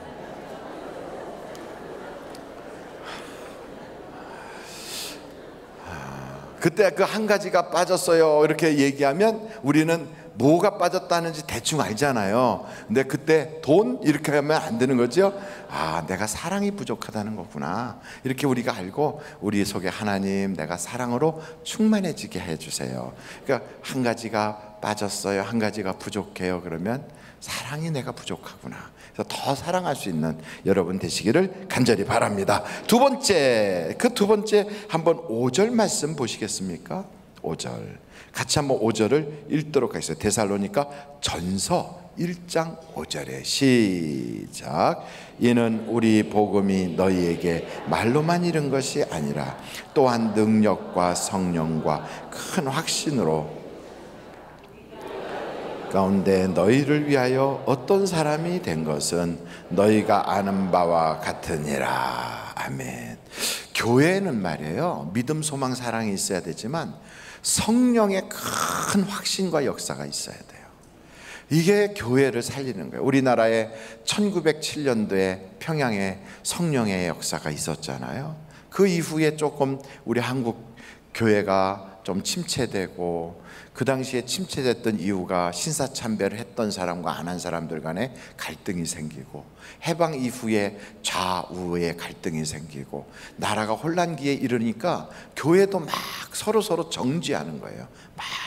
그때 그 한 가지가 빠졌어요 이렇게 얘기하면 우리는 뭐가 빠졌다는지 대충 알잖아요. 근데 그때 돈 이렇게 하면 안 되는 거죠. 아, 내가 사랑이 부족하다는 거구나 이렇게 우리가 알고 우리 속에 하나님 내가 사랑으로 충만해지게 해주세요. 그러니까 한 가지가 빠졌어요, 한 가지가 부족해요 그러면 사랑이 내가 부족하구나. 그래서 더 사랑할 수 있는 여러분 되시기를 간절히 바랍니다. 두 번째, 그 두 번째 한번 오 절 말씀 보시겠습니까? 오 절 같이 한번 오 절을 읽도록 하겠습니다. 데살로니가 전서 일 장 오 절에 시작. 이는 우리 복음이 너희에게 말로만 이른 것이 아니라 또한 능력과 성령과 큰 확신으로 가운데 너희를 위하여 어떤 사람이 된 것은 너희가 아는 바와 같으니라. 아멘. 교회는 말이에요 믿음, 소망, 사랑이 있어야 되지만 성령의 큰 확신과 역사가 있어야 돼요. 이게 교회를 살리는 거예요. 우리나라에 천구백칠 년도에 평양에 성령의 역사가 있었잖아요. 그 이후에 조금 우리 한국 교회가 좀 침체되고 그 당시에 침체됐던 이유가 신사참배를 했던 사람과 안 한 사람들 간에 갈등이 생기고 해방 이후에 좌우의 갈등이 생기고 나라가 혼란기에 이르니까 교회도 막 서로서로 정지하는 거예요. 막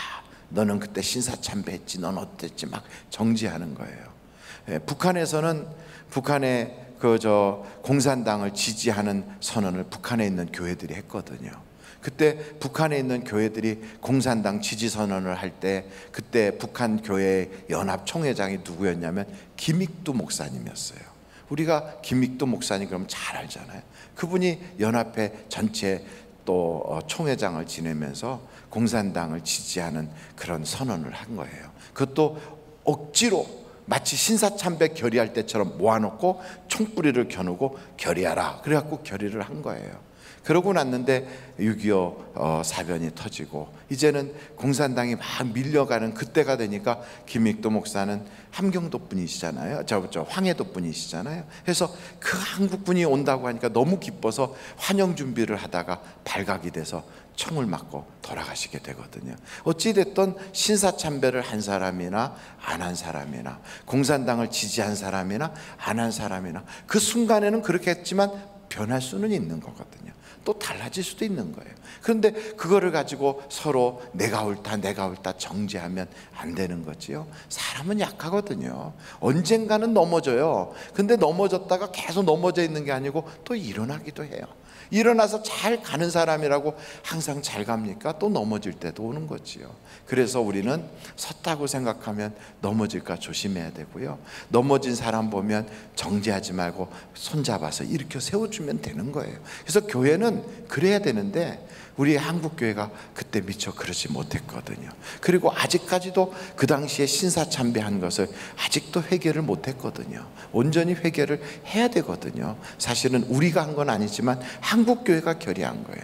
너는 그때 신사참배했지, 넌 어땠지, 막 정지하는 거예요. 예, 북한에서는 북한의 그 저 공산당을 지지하는 선언을 북한에 있는 교회들이 했거든요. 그때 북한에 있는 교회들이 공산당 지지 선언을 할 때 그때 북한 교회 연합 총회장이 누구였냐면 김익두 목사님이었어요. 우리가 김익두 목사님 그러면 잘 알잖아요. 그분이 연합회 전체 또 총회장을 지내면서 공산당을 지지하는 그런 선언을 한 거예요. 그것도 억지로 마치 신사참배 결의할 때처럼 모아놓고 총뿌리를 겨누고 결의하라 그래갖고 결의를 한 거예요. 그러고 났는데 육이오 사변이 터지고 이제는 공산당이 막 밀려가는 그때가 되니까 김익도 목사는 함경도 분이시잖아요. 저, 저 황해도 분이시잖아요. 그래서 그 한국분이 온다고 하니까 너무 기뻐서 환영 준비를 하다가 발각이 돼서 총을 맞고 돌아가시게 되거든요. 어찌됐든 신사참배를 한 사람이나 안 한 사람이나 공산당을 지지한 사람이나 안 한 사람이나 그 순간에는 그렇게 했지만 변할 수는 있는 거거든요. 또 달라질 수도 있는 거예요. 그런데 그거를 가지고 서로 내가 옳다 내가 옳다 정죄하면 안 되는 거지요. 사람은 약하거든요. 언젠가는 넘어져요. 근데 넘어졌다가 계속 넘어져 있는 게 아니고 또 일어나기도 해요. 일어나서 잘 가는 사람이라고 항상 잘 갑니까? 또 넘어질 때도 오는 거지요. 그래서 우리는 섰다고 생각하면 넘어질까 조심해야 되고요. 넘어진 사람 보면 정죄하지 말고 손잡아서 일으켜 세워주면 되는 거예요. 그래서 교회는 그래야 되는데 우리 한국교회가 그때 미처 그러지 못했거든요. 그리고 아직까지도 그 당시에 신사참배한 것을 아직도 회개를 못했거든요. 온전히 회개를 해야 되거든요. 사실은 우리가 한 건 아니지만 한국교회가 결의한 거예요.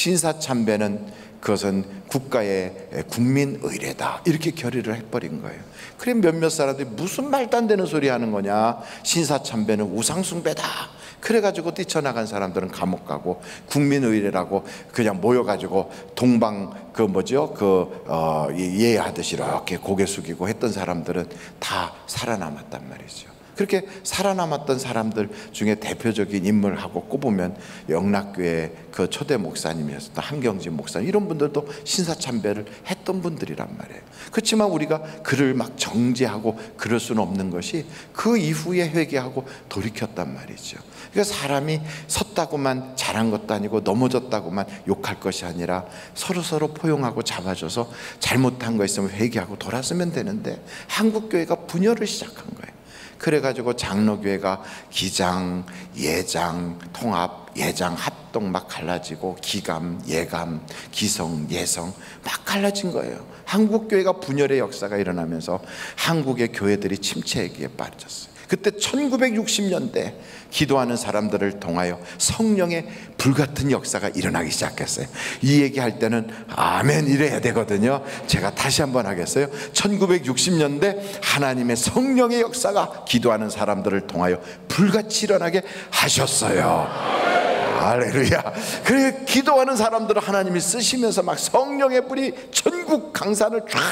신사참배는 그것은 국가의 국민의례다 이렇게 결의를 해버린 거예요. 그래 몇몇 사람들이 무슨 말도 안 되는 소리 하는 거냐, 신사참배는 우상숭배다 그래가지고 뛰쳐나간 사람들은 감옥 가고 국민의례라고 그냥 모여가지고 동방 그 뭐죠 그 어, 예하듯이 이렇게 고개 숙이고 했던 사람들은 다 살아남았단 말이죠. 그렇게 살아남았던 사람들 중에 대표적인 인물하고 꼽으면 영락교회 그 초대 목사님이었던 함경진 목사님, 이런 분들도 신사참배를 했던 분들이란 말이에요. 그렇지만 우리가 그를 막 정죄하고 그럴 수는 없는 것이 그 이후에 회개하고 돌이켰단 말이죠. 그러니까 사람이 섰다고만 잘한 것도 아니고 넘어졌다고만 욕할 것이 아니라 서로서로 포용하고 잡아줘서 잘못한 거 있으면 회개하고 돌아서면 되는데 한국교회가 분열을 시작한 거예요. 그래가지고 장로교회가 기장, 예장, 통합, 예장, 합동 막 갈라지고 기감, 예감, 기성, 예성 막 갈라진 거예요. 한국교회가 분열의 역사가 일어나면서 한국의 교회들이 침체기에 빠졌어요. 그때 천구백육십 년대 기도하는 사람들을 통하여 성령의 불같은 역사가 일어나기 시작했어요. 이 얘기할 때는 아멘 이래야 되거든요. 제가 다시 한번 하겠어요. 천구백육십 년대 하나님의 성령의 역사가 기도하는 사람들을 통하여 불같이 일어나게 하셨어요. 할렐루야. 그래 기도하는 사람들을 하나님이 쓰시면서 막 성령의 불이 전국 강산을 쫙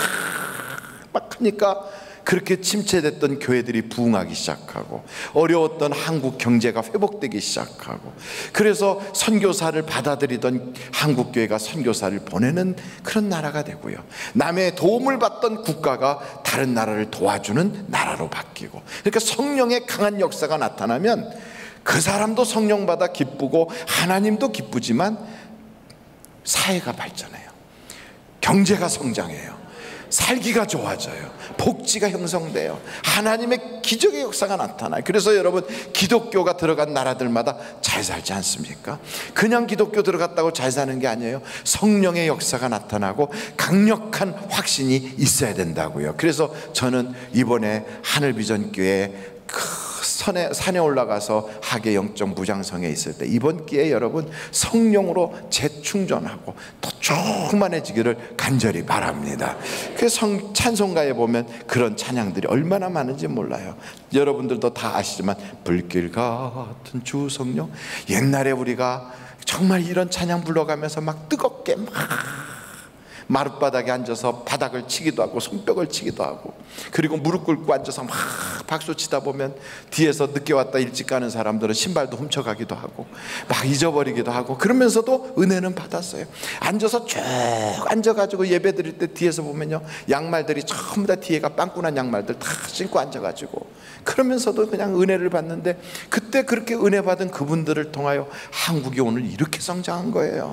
막 하니까 그렇게 침체됐던 교회들이 부흥하기 시작하고 어려웠던 한국 경제가 회복되기 시작하고 그래서 선교사를 받아들이던 한국교회가 선교사를 보내는 그런 나라가 되고요. 남의 도움을 받던 국가가 다른 나라를 도와주는 나라로 바뀌고, 그러니까 성령의 강한 역사가 나타나면 그 사람도 성령 받아 기쁘고 하나님도 기쁘지만 사회가 발전해요. 경제가 성장해요. 살기가 좋아져요. 복지가 형성돼요. 하나님의 기적의 역사가 나타나요. 그래서 여러분 기독교가 들어간 나라들마다 잘 살지 않습니까? 그냥 기독교 들어갔다고 잘 사는 게 아니에요. 성령의 역사가 나타나고 강력한 확신이 있어야 된다고요. 그래서 저는 이번에 하늘비전교회 그 산에, 산에 올라가서 하계 영적 무장성에 있을 때 이번 기회에 여러분 성령으로 재충전하고 더 충만해지기를 간절히 바랍니다. 그 성, 찬송가에 보면 그런 찬양들이 얼마나 많은지 몰라요. 여러분들도 다 아시지만 불길 같은 주 성령, 옛날에 우리가 정말 이런 찬양 불러가면서 막 뜨겁게 막 마룻바닥에 앉아서 바닥을 치기도 하고 손뼉을 치기도 하고 그리고 무릎 꿇고 앉아서 막 박수 치다 보면 뒤에서 늦게 왔다 일찍 가는 사람들은 신발도 훔쳐가기도 하고 막 잊어버리기도 하고, 그러면서도 은혜는 받았어요. 앉아서 쭉 앉아가지고 예배 드릴 때 뒤에서 보면요, 양말들이 전부 다 뒤에가 빵꾸난 양말들 다 신고 앉아가지고, 그러면서도 그냥 은혜를 받는데, 그때 그렇게 은혜 받은 그분들을 통하여 한국이 오늘 이렇게 성장한 거예요.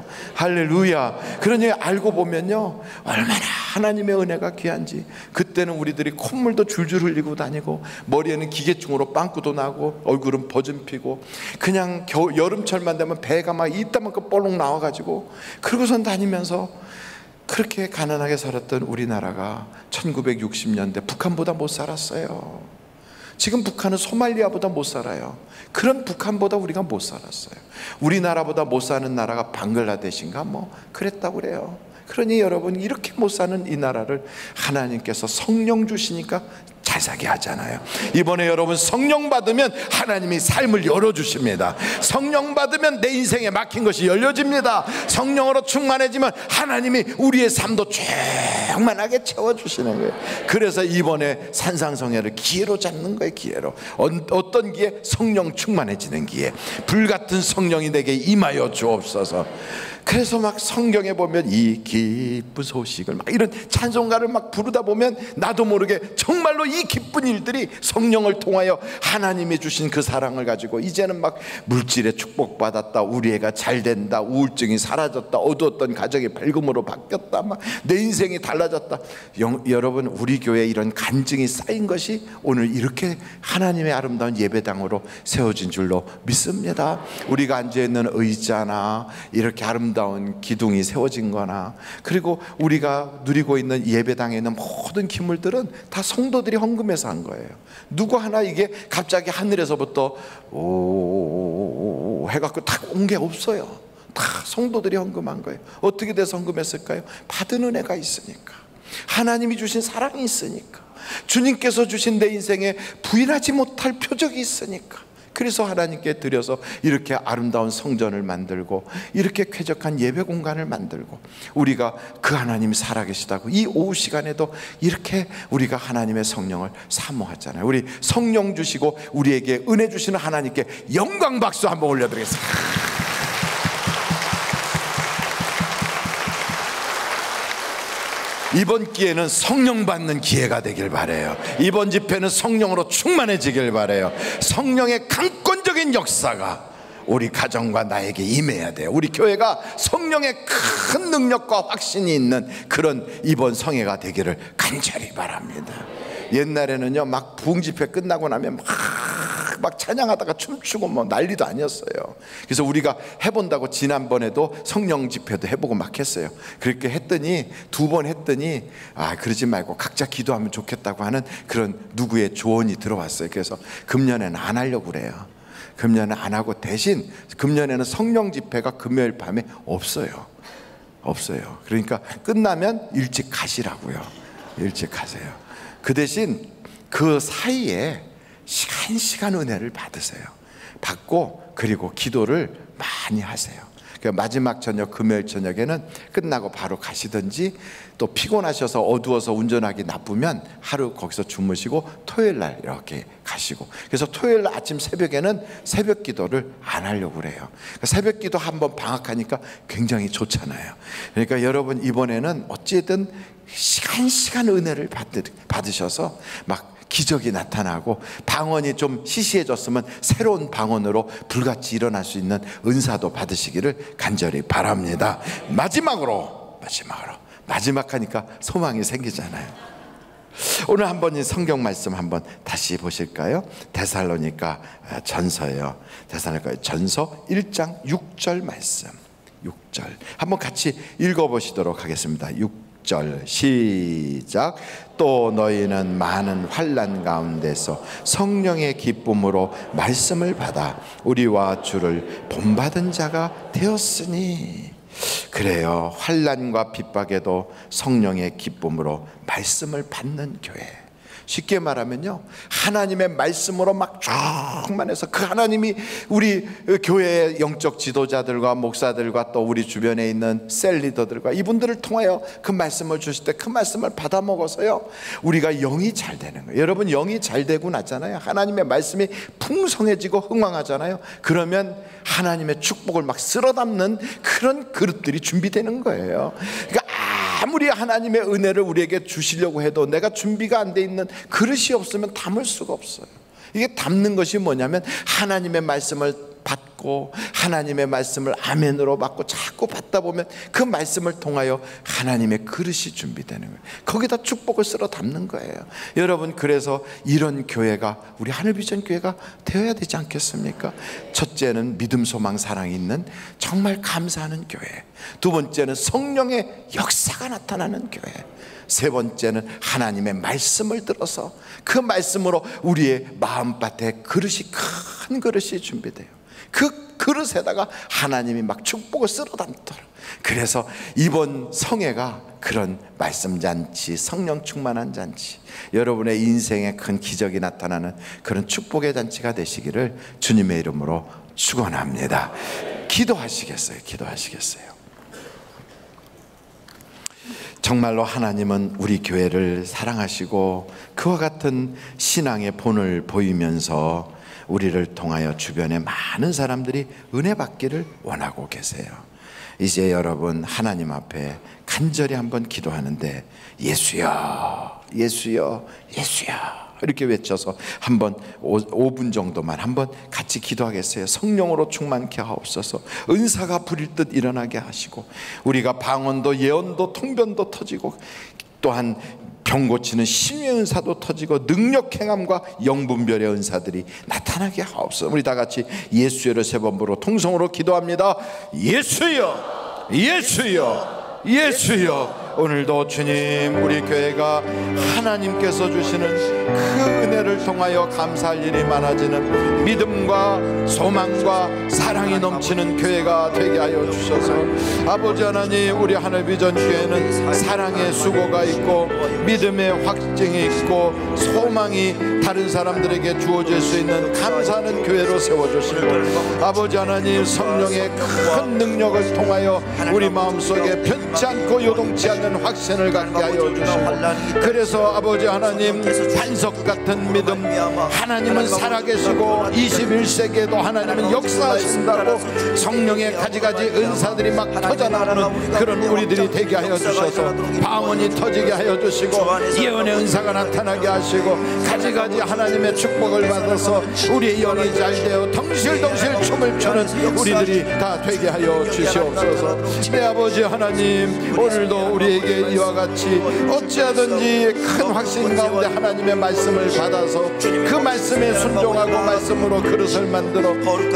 할렐루야. 그러니 알고 보면요, 얼마나 하나님의 은혜가 귀한지. 그때는 우리들이 콧물도 줄줄 흘리고 다니고, 머리에는 기계충으로 빵꾸도 나고, 얼굴은 버진 피고, 그냥 겨우 여름철만 되면 배가 막 이따만큼 볼록 나와가지고, 그러고선 다니면서 그렇게 가난하게 살았던 우리나라가 천구백육십 년대 북한보다 못 살았어요. 지금 북한은 소말리아보다 못 살아요. 그런 북한보다 우리가 못 살았어요. 우리나라보다 못 사는 나라가 방글라데시인가 뭐 그랬다고 그래요. 그러니 여러분, 이렇게 못 사는 이 나라를 하나님께서 성령 주시니까 잘 살게 하잖아요. 이번에 여러분 성령 받으면 하나님이 삶을 열어주십니다. 성령 받으면 내 인생에 막힌 것이 열려집니다. 성령으로 충만해지면 하나님이 우리의 삶도 충만하게 채워주시는 거예요. 그래서 이번에 산상성회를 기회로 잡는 거예요. 기회로. 어떤 기회? 성령 충만해지는 기회. 불같은 성령이 내게 임하여 주옵소서. 그래서 막 성경에 보면 이 기쁜 소식을 막 이런 찬송가를 막 부르다 보면 나도 모르게 정말로 이 기쁜 일들이 성령을 통하여 하나님이 주신 그 사랑을 가지고, 이제는 막 물질에 축복받았다, 우리 애가 잘 된다, 우울증이 사라졌다, 어두웠던 가정이 밝음으로 바뀌었다, 막 내 인생이 달라졌다. 영, 여러분, 우리 교회에 이런 간증이 쌓인 것이 오늘 이렇게 하나님의 아름다운 예배당으로 세워진 줄로 믿습니다. 우리가 앉아있는 의자나 이렇게 아름다운 기둥이 세워진 거나, 그리고 우리가 누리고 있는 예배당에 있는 모든 기물들은 다 성도들이 헌금해서 한 거예요. 누구 하나 이게 갑자기 하늘에서부터 오 해갖고 딱 온 게 없어요. 다 성도들이 헌금한 거예요. 어떻게 돼서 헌금했을까요? 받은 은혜가 있으니까, 하나님이 주신 사랑이 있으니까, 주님께서 주신 내 인생에 부인하지 못할 표적이 있으니까. 그래서 하나님께 드려서 이렇게 아름다운 성전을 만들고, 이렇게 쾌적한 예배 공간을 만들고, 우리가 그 하나님이 살아계시다고 이 오후 시간에도 이렇게 우리가 하나님의 성령을 사모하잖아요. 우리 성령 주시고 우리에게 은혜 주시는 하나님께 영광 박수 한번 올려드리겠습니다. 이번 기회는 성령 받는 기회가 되길 바라요. 이번 집회는 성령으로 충만해지길 바라요. 성령의 강권적인 역사가 우리 가정과 나에게 임해야 돼요. 우리 교회가 성령의 큰 능력과 확신이 있는 그런 이번 성회가 되기를 간절히 바랍니다. 옛날에는요, 막 부흥 집회 끝나고 나면 막, 막 찬양하다가 춤추고 뭐 난리도 아니었어요. 그래서 우리가 해본다고 지난번에도 성령 집회도 해보고 막 했어요. 그렇게 했더니 두 번 했더니 아 그러지 말고 각자 기도하면 좋겠다고 하는 그런 누구의 조언이 들어왔어요. 그래서 금년에는 안 하려고 그래요. 금년은 안 하고 대신 금년에는 성령 집회가 금요일 밤에 없어요. 없어요. 그러니까 끝나면 일찍 가시라고요. 일찍 가세요. 그 대신 그 사이에 시간 시간 은혜를 받으세요. 받고 그리고 기도를 많이 하세요. 그러니까 마지막 저녁 금요일 저녁에는 끝나고 바로 가시든지, 또 피곤하셔서 어두워서 운전하기 나쁘면 하루 거기서 주무시고 토요일 날 이렇게 가시고, 그래서 토요일 날 아침 새벽에는 새벽 기도를 안 하려고 그래요. 그러니까 새벽 기도 한번 방학하니까 굉장히 좋잖아요. 그러니까 여러분 이번에는 어찌든 시간 시간 은혜를 받으셔서 막 기적이 나타나고, 방언이 좀 시시해졌으면 새로운 방언으로 불같이 일어날 수 있는 은사도 받으시기를 간절히 바랍니다. 마지막으로 마지막으로 마지막 하니까 소망이 생기잖아요. 오늘 한번 이 성경 말씀 한번 다시 보실까요? 데살로니가 전서예요. 데살로니가 전서 일 장 육 절 말씀, 육 절 한번 같이 읽어보시도록 하겠습니다. 육 절 시작. 또 너희는 많은 환난 가운데서 성령의 기쁨으로 말씀을 받아 우리와 주를 본받은 자가 되었으니. 그래요. 환난과 핍박에도 성령의 기쁨으로 말씀을 받는 교회. 쉽게 말하면요, 하나님의 말씀으로 막 충만해서 그 하나님이 우리 교회의 영적 지도자들과 목사들과 또 우리 주변에 있는 셀 리더들과 이분들을 통하여 그 말씀을 주실 때 그 말씀을 받아 먹어서요, 우리가 영이 잘 되는 거예요. 여러분, 영이 잘 되고 나잖아요, 하나님의 말씀이 풍성해지고 흥왕하잖아요. 그러면 하나님의 축복을 막 쓸어 담는 그런 그릇들이 준비되는 거예요. 그러니까 아무리 하나님의 은혜를 우리에게 주시려고 해도 내가 준비가 안 돼 있는 그릇이 없으면 담을 수가 없어요. 이게 담는 것이 뭐냐면 하나님의 말씀을 받고 하나님의 말씀을 아멘으로 받고 자꾸 받다 보면 그 말씀을 통하여 하나님의 그릇이 준비되는 거예요. 거기다 축복을 쓸어 담는 거예요. 여러분, 그래서 이런 교회가, 우리 하늘비전 교회가 되어야 되지 않겠습니까? 첫째는 믿음, 소망, 사랑이 있는 정말 감사하는 교회. 두 번째는 성령의 역사가 나타나는 교회. 세 번째는 하나님의 말씀을 들어서 그 말씀으로 우리의 마음밭에 그릇이, 큰 그릇이 준비돼요. 그 그릇에다가 하나님이 막 축복을 쓸어 담도록. 그래서 이번 성회가 그런 말씀 잔치, 성령 충만한 잔치, 여러분의 인생에 큰 기적이 나타나는 그런 축복의 잔치가 되시기를 주님의 이름으로 축원합니다. 기도하시겠어요? 기도하시겠어요? 정말로 하나님은 우리 교회를 사랑하시고 그와 같은 신앙의 본을 보이면서 우리를 통하여 주변에 많은 사람들이 은혜 받기를 원하고 계세요. 이제 여러분, 하나님 앞에 간절히 한번 기도하는데 예수여, 예수여, 예수여 이렇게 외쳐서 한번 오 분 정도만 한번 같이 기도하겠어요. 성령으로 충만케 하옵소서. 은사가 부릴 듯 일어나게 하시고, 우리가 방언도 예언도 통변도 터지고, 또한 병 고치는 신의 은사도 터지고 능력 행함과 영분별의 은사들이 나타나게 하옵소서. 우리 다 같이 예수여를 세 번 부르고 통성으로 기도합니다. 예수여, 예수여, 예수여. 오늘도 주님, 우리 교회가 하나님께서 주시는 그 은혜를 통하여 감사할 일이 많아지는 믿음과 소망과 사랑이 넘치는 교회가 되게 하여 주셔서, 아버지 하나님, 우리 하늘비전 교회는 사랑의 수고가 있고 믿음의 확증이 있고 소망이 다른 사람들에게 주어질 수 있는 감사하는 교회로 세워주시고, 아버지 하나님, 성령의 큰 능력을 통하여 우리 마음속에 변치 않고 요동치 않는 확신을 갖게 하여 주시고, 그래서 아버지 하나님, 반석 같은 믿음, 하나님은 살아계시고 이십일 세기에도 하나님은 역사하신다고 성령의 가지가지 은사들이 막 터져나오는 그런 우리들이 되게 하여 주셔서, 방언이 터지게 하여 주시고 예언의 은사가 나타나게 하시고, 가지가지 하나님의 축복을 받아서 우리의 영이 잘 되어 덩실덩실 춤을 추는 우리들이 다 되게 하여 주시옵소서. 내 아버지 하나님, 오늘도 우리 이와 같이 어찌하든지 큰 확신 가운데 하나님의 말씀을 받아서 그 말씀에 순종하고 말씀으로 그릇을 만들어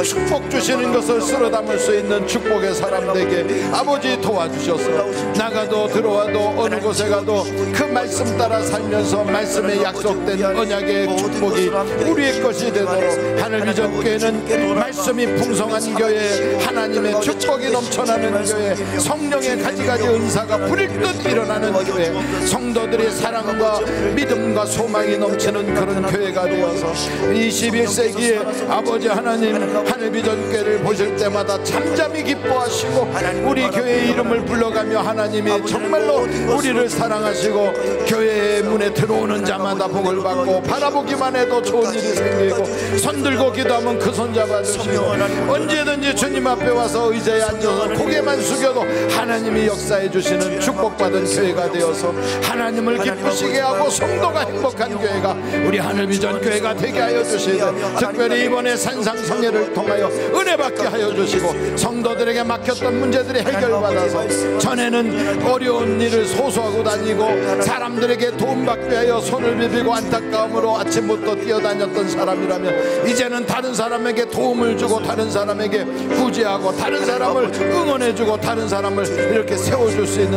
축복 주시는 것을 쓸어 담을 수 있는 축복의 사람 되게 아버지 도와주셔서, 나가도 들어와도 어느 곳에 가도 그 말씀 따라 살면서 말씀에 약속된 언약의 축복이 우리의 것이 되도록, 하늘비전 교회는 말씀이 풍성한 교회, 하나님의 축복이 넘쳐나는 교회, 성령의 가지가지 은사가 부릴 듯 일어나는 교회, 성도들의 사랑과 믿음과 소망이 넘치는 그런 교회가 되어서 이십일 세기에 아버지 하나님, 하늘비전 교회를 보실 때마다 잠잠히 기뻐하시고 우리 교회의 이름을 불러가며 하나님이 정말로 우리를 사랑하시고 교회의 문에 들어오는 자마다 복을 받고 바라보기만 해도 좋은 일이 생기고, 손들고 기도하면 그 손 잡아주시고, 언제든지 주님 앞에 와서 의자에 앉아서 고개만 숙여도 하나님이 역사해 주시는 축복받은 교회가 되어서 하나님을 기쁘시게 하고 성도가 행복한 교회가 우리 하늘비전 교회가 되게 하여 주시되, 특별히 이번에 산상성회를 통하여 은혜 받게 하여 주시고, 성도들에게 막혔던 문제들이 해결받아서, 전에는 어려운 일을 소소하고 다니고 사람들에게 도움받기 위하여 손을 비비고 안타까움으로 아침부터 뛰어다녔던 사람이라면 이제는 다른 사람에게 도움을 주고 다른 사람에게 구제하고 다른 사람을 응원해주고 다른 사람을 이렇게 세워줄 수 있는 사람으로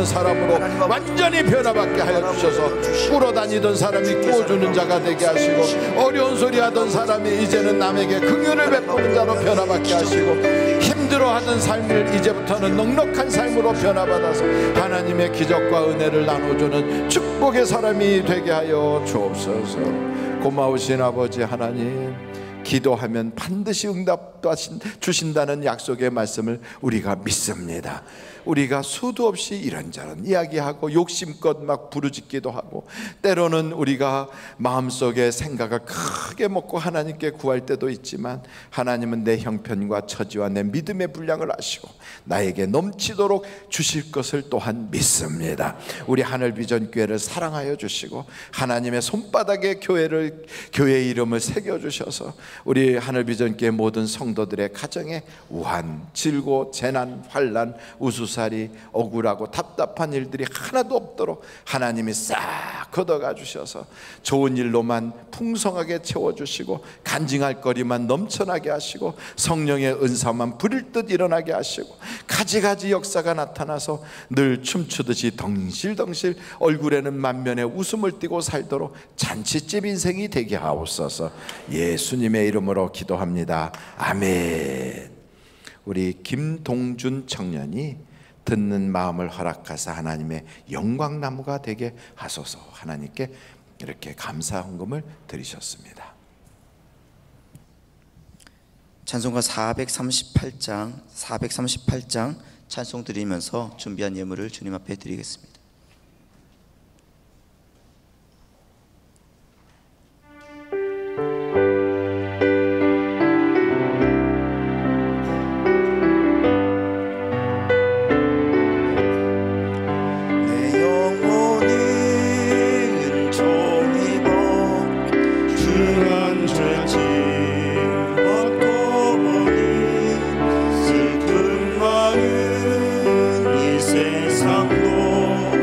말씀으로 완전히 변화받게 하여 주셔서 꿇어다니던 사람이 꾸어주는 자가 되게 하시고 어려운 소리 하던 사람이 이제는 남에게 긍휼을 베푸는 자로 변화받게 하시고 힘들어하던 삶을 이제부터는 넉넉한 삶으로 변화받아서 하나님의 기적과 은혜를 나눠주는 축복의 사람이 되게 하여 주옵소서. 고마우신 아버지 하나님, 기도하면 반드시 응답 주신다는 약속의 말씀을 우리가 믿습니다. 우리가 수도 없이 이런저런 이야기하고 욕심껏 막 부르짖기도 하고 때로는 우리가 마음속에 생각을 크게 먹고 하나님께 구할 때도 있지만 하나님은 내 형편과 처지와 내 믿음의 분량을 아시고 나에게 넘치도록 주실 것을 또한 믿습니다. 우리 하늘비전교회를 사랑하여 주시고 하나님의 손바닥에 교회를, 교회의 이름을 새겨주셔서 우리 하늘비전교회 모든 성도들의 가정에 우한, 질고, 재난, 환난, 우수사 살이 억울하고 답답한 일들이 하나도 없도록 하나님이 싹 걷어가 주셔서 좋은 일로만 풍성하게 채워주시고 간증할 거리만 넘쳐나게 하시고 성령의 은사만 부릴 듯 일어나게 하시고 가지가지 역사가 나타나서 늘 춤추듯이 덩실덩실 얼굴에는 만면에 웃음을 띠고 살도록 잔치집 인생이 되게 하옵소서. 예수님의 이름으로 기도합니다. 아멘. 우리 김동준 청년이 듣는 마음을 허락하사 하나님의 영광나무가 되게 하소서. 하나님께 이렇게 감사 헌금을 드리셨습니다. 찬송가 사백삼십팔 장 사백삼십팔 장 찬송 드리면서 준비한 예물을 주님 앞에 드리겠습니다. 이 세상도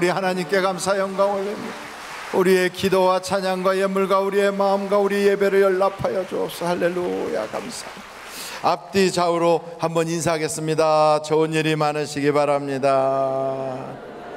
우리 하나님께 감사 영광 올립니다. 우리의 기도와 찬양과 예물과 우리의 마음과 우리 예배를 연락하여 주옵소서. 할렐루야. 감사합니다. 앞뒤 좌우로 한번 인사하겠습니다. 좋은 일이 많으시기 바랍니다.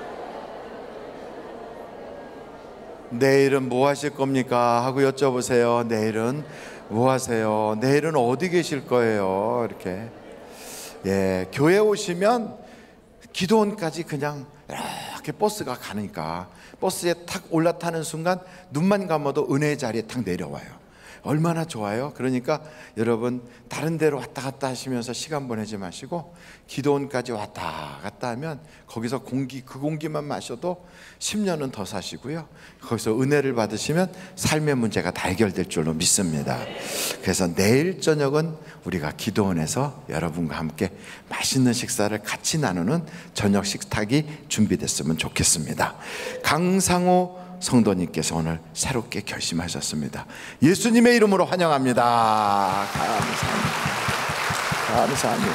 내일은 뭐 하실 겁니까? 하고 여쭤보세요. 내일은 뭐 하세요? 내일은 어디 계실 거예요? 이렇게. 예, 교회 오시면 기도원까지 그냥 이렇게 버스가 가니까 버스에 탁 올라타는 순간 눈만 감아도 은혜의 자리에 탁 내려와요. 얼마나 좋아요. 그러니까 여러분 다른 데로 왔다 갔다 하시면서 시간 보내지 마시고 기도원까지 왔다 갔다 하면 거기서 공기, 그 공기만 마셔도 십 년은 더 사시고요, 거기서 은혜를 받으시면 삶의 문제가 다 해결될 줄로 믿습니다. 그래서 내일 저녁은 우리가 기도원에서 여러분과 함께 맛있는 식사를 같이 나누는 저녁 식탁이 준비됐으면 좋겠습니다. 강상호 성도님께서 오늘 새롭게 결심하셨습니다. 예수님의 이름으로 환영합니다. 감사합니다. 감사합니다.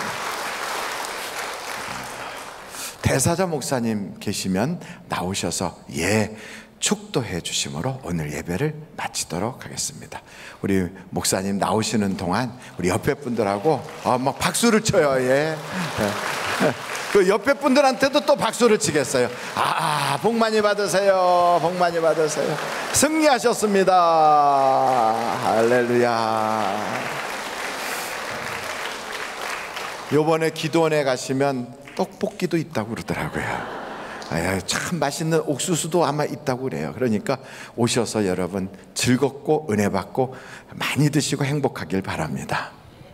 대사자 목사님 계시면 나오셔서 예 축도해 주심으로 오늘 예배를 마치도록 하겠습니다. 우리 목사님 나오시는 동안 우리 옆에 분들하고 어, 막 박수를 쳐요. 예. 그 옆에 분들한테도 또 박수를 치겠어요. 아, 복 많이 받으세요. 복 많이 받으세요. 승리하셨습니다. 할렐루야. 요번에 기도원에 가시면 떡볶이도 있다고 그러더라고요. 아, 참 맛있는 옥수수도 아마 있다고 그래요. 그러니까 오셔서 여러분 즐겁고 은혜 받고 많이 드시고 행복하길 바랍니다.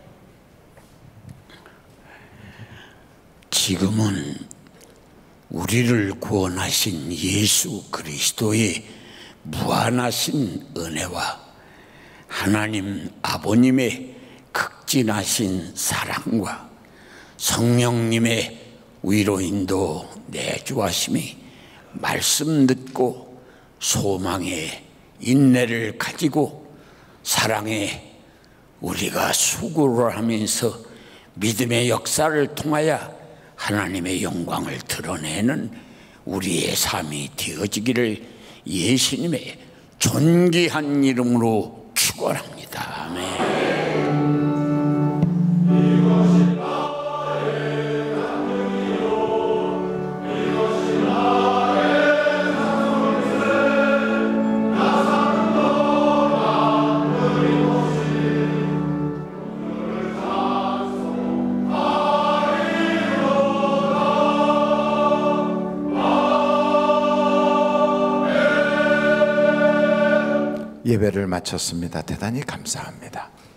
지금은 우리를 구원하신 예수 그리스도의 무한하신 은혜와 하나님 아버님의 극진하신 사랑과 성령님의 위로인도 내주하심이 말씀 듣고 소망의 인내를 가지고 사랑에 우리가 수고를 하면서 믿음의 역사를 통하여 하나님의 영광을 드러내는 우리의 삶이 되어지기를 예수님의 존귀한 이름으로 축원합니다. 아멘. 예배를 마쳤습니다. 대단히 감사합니다.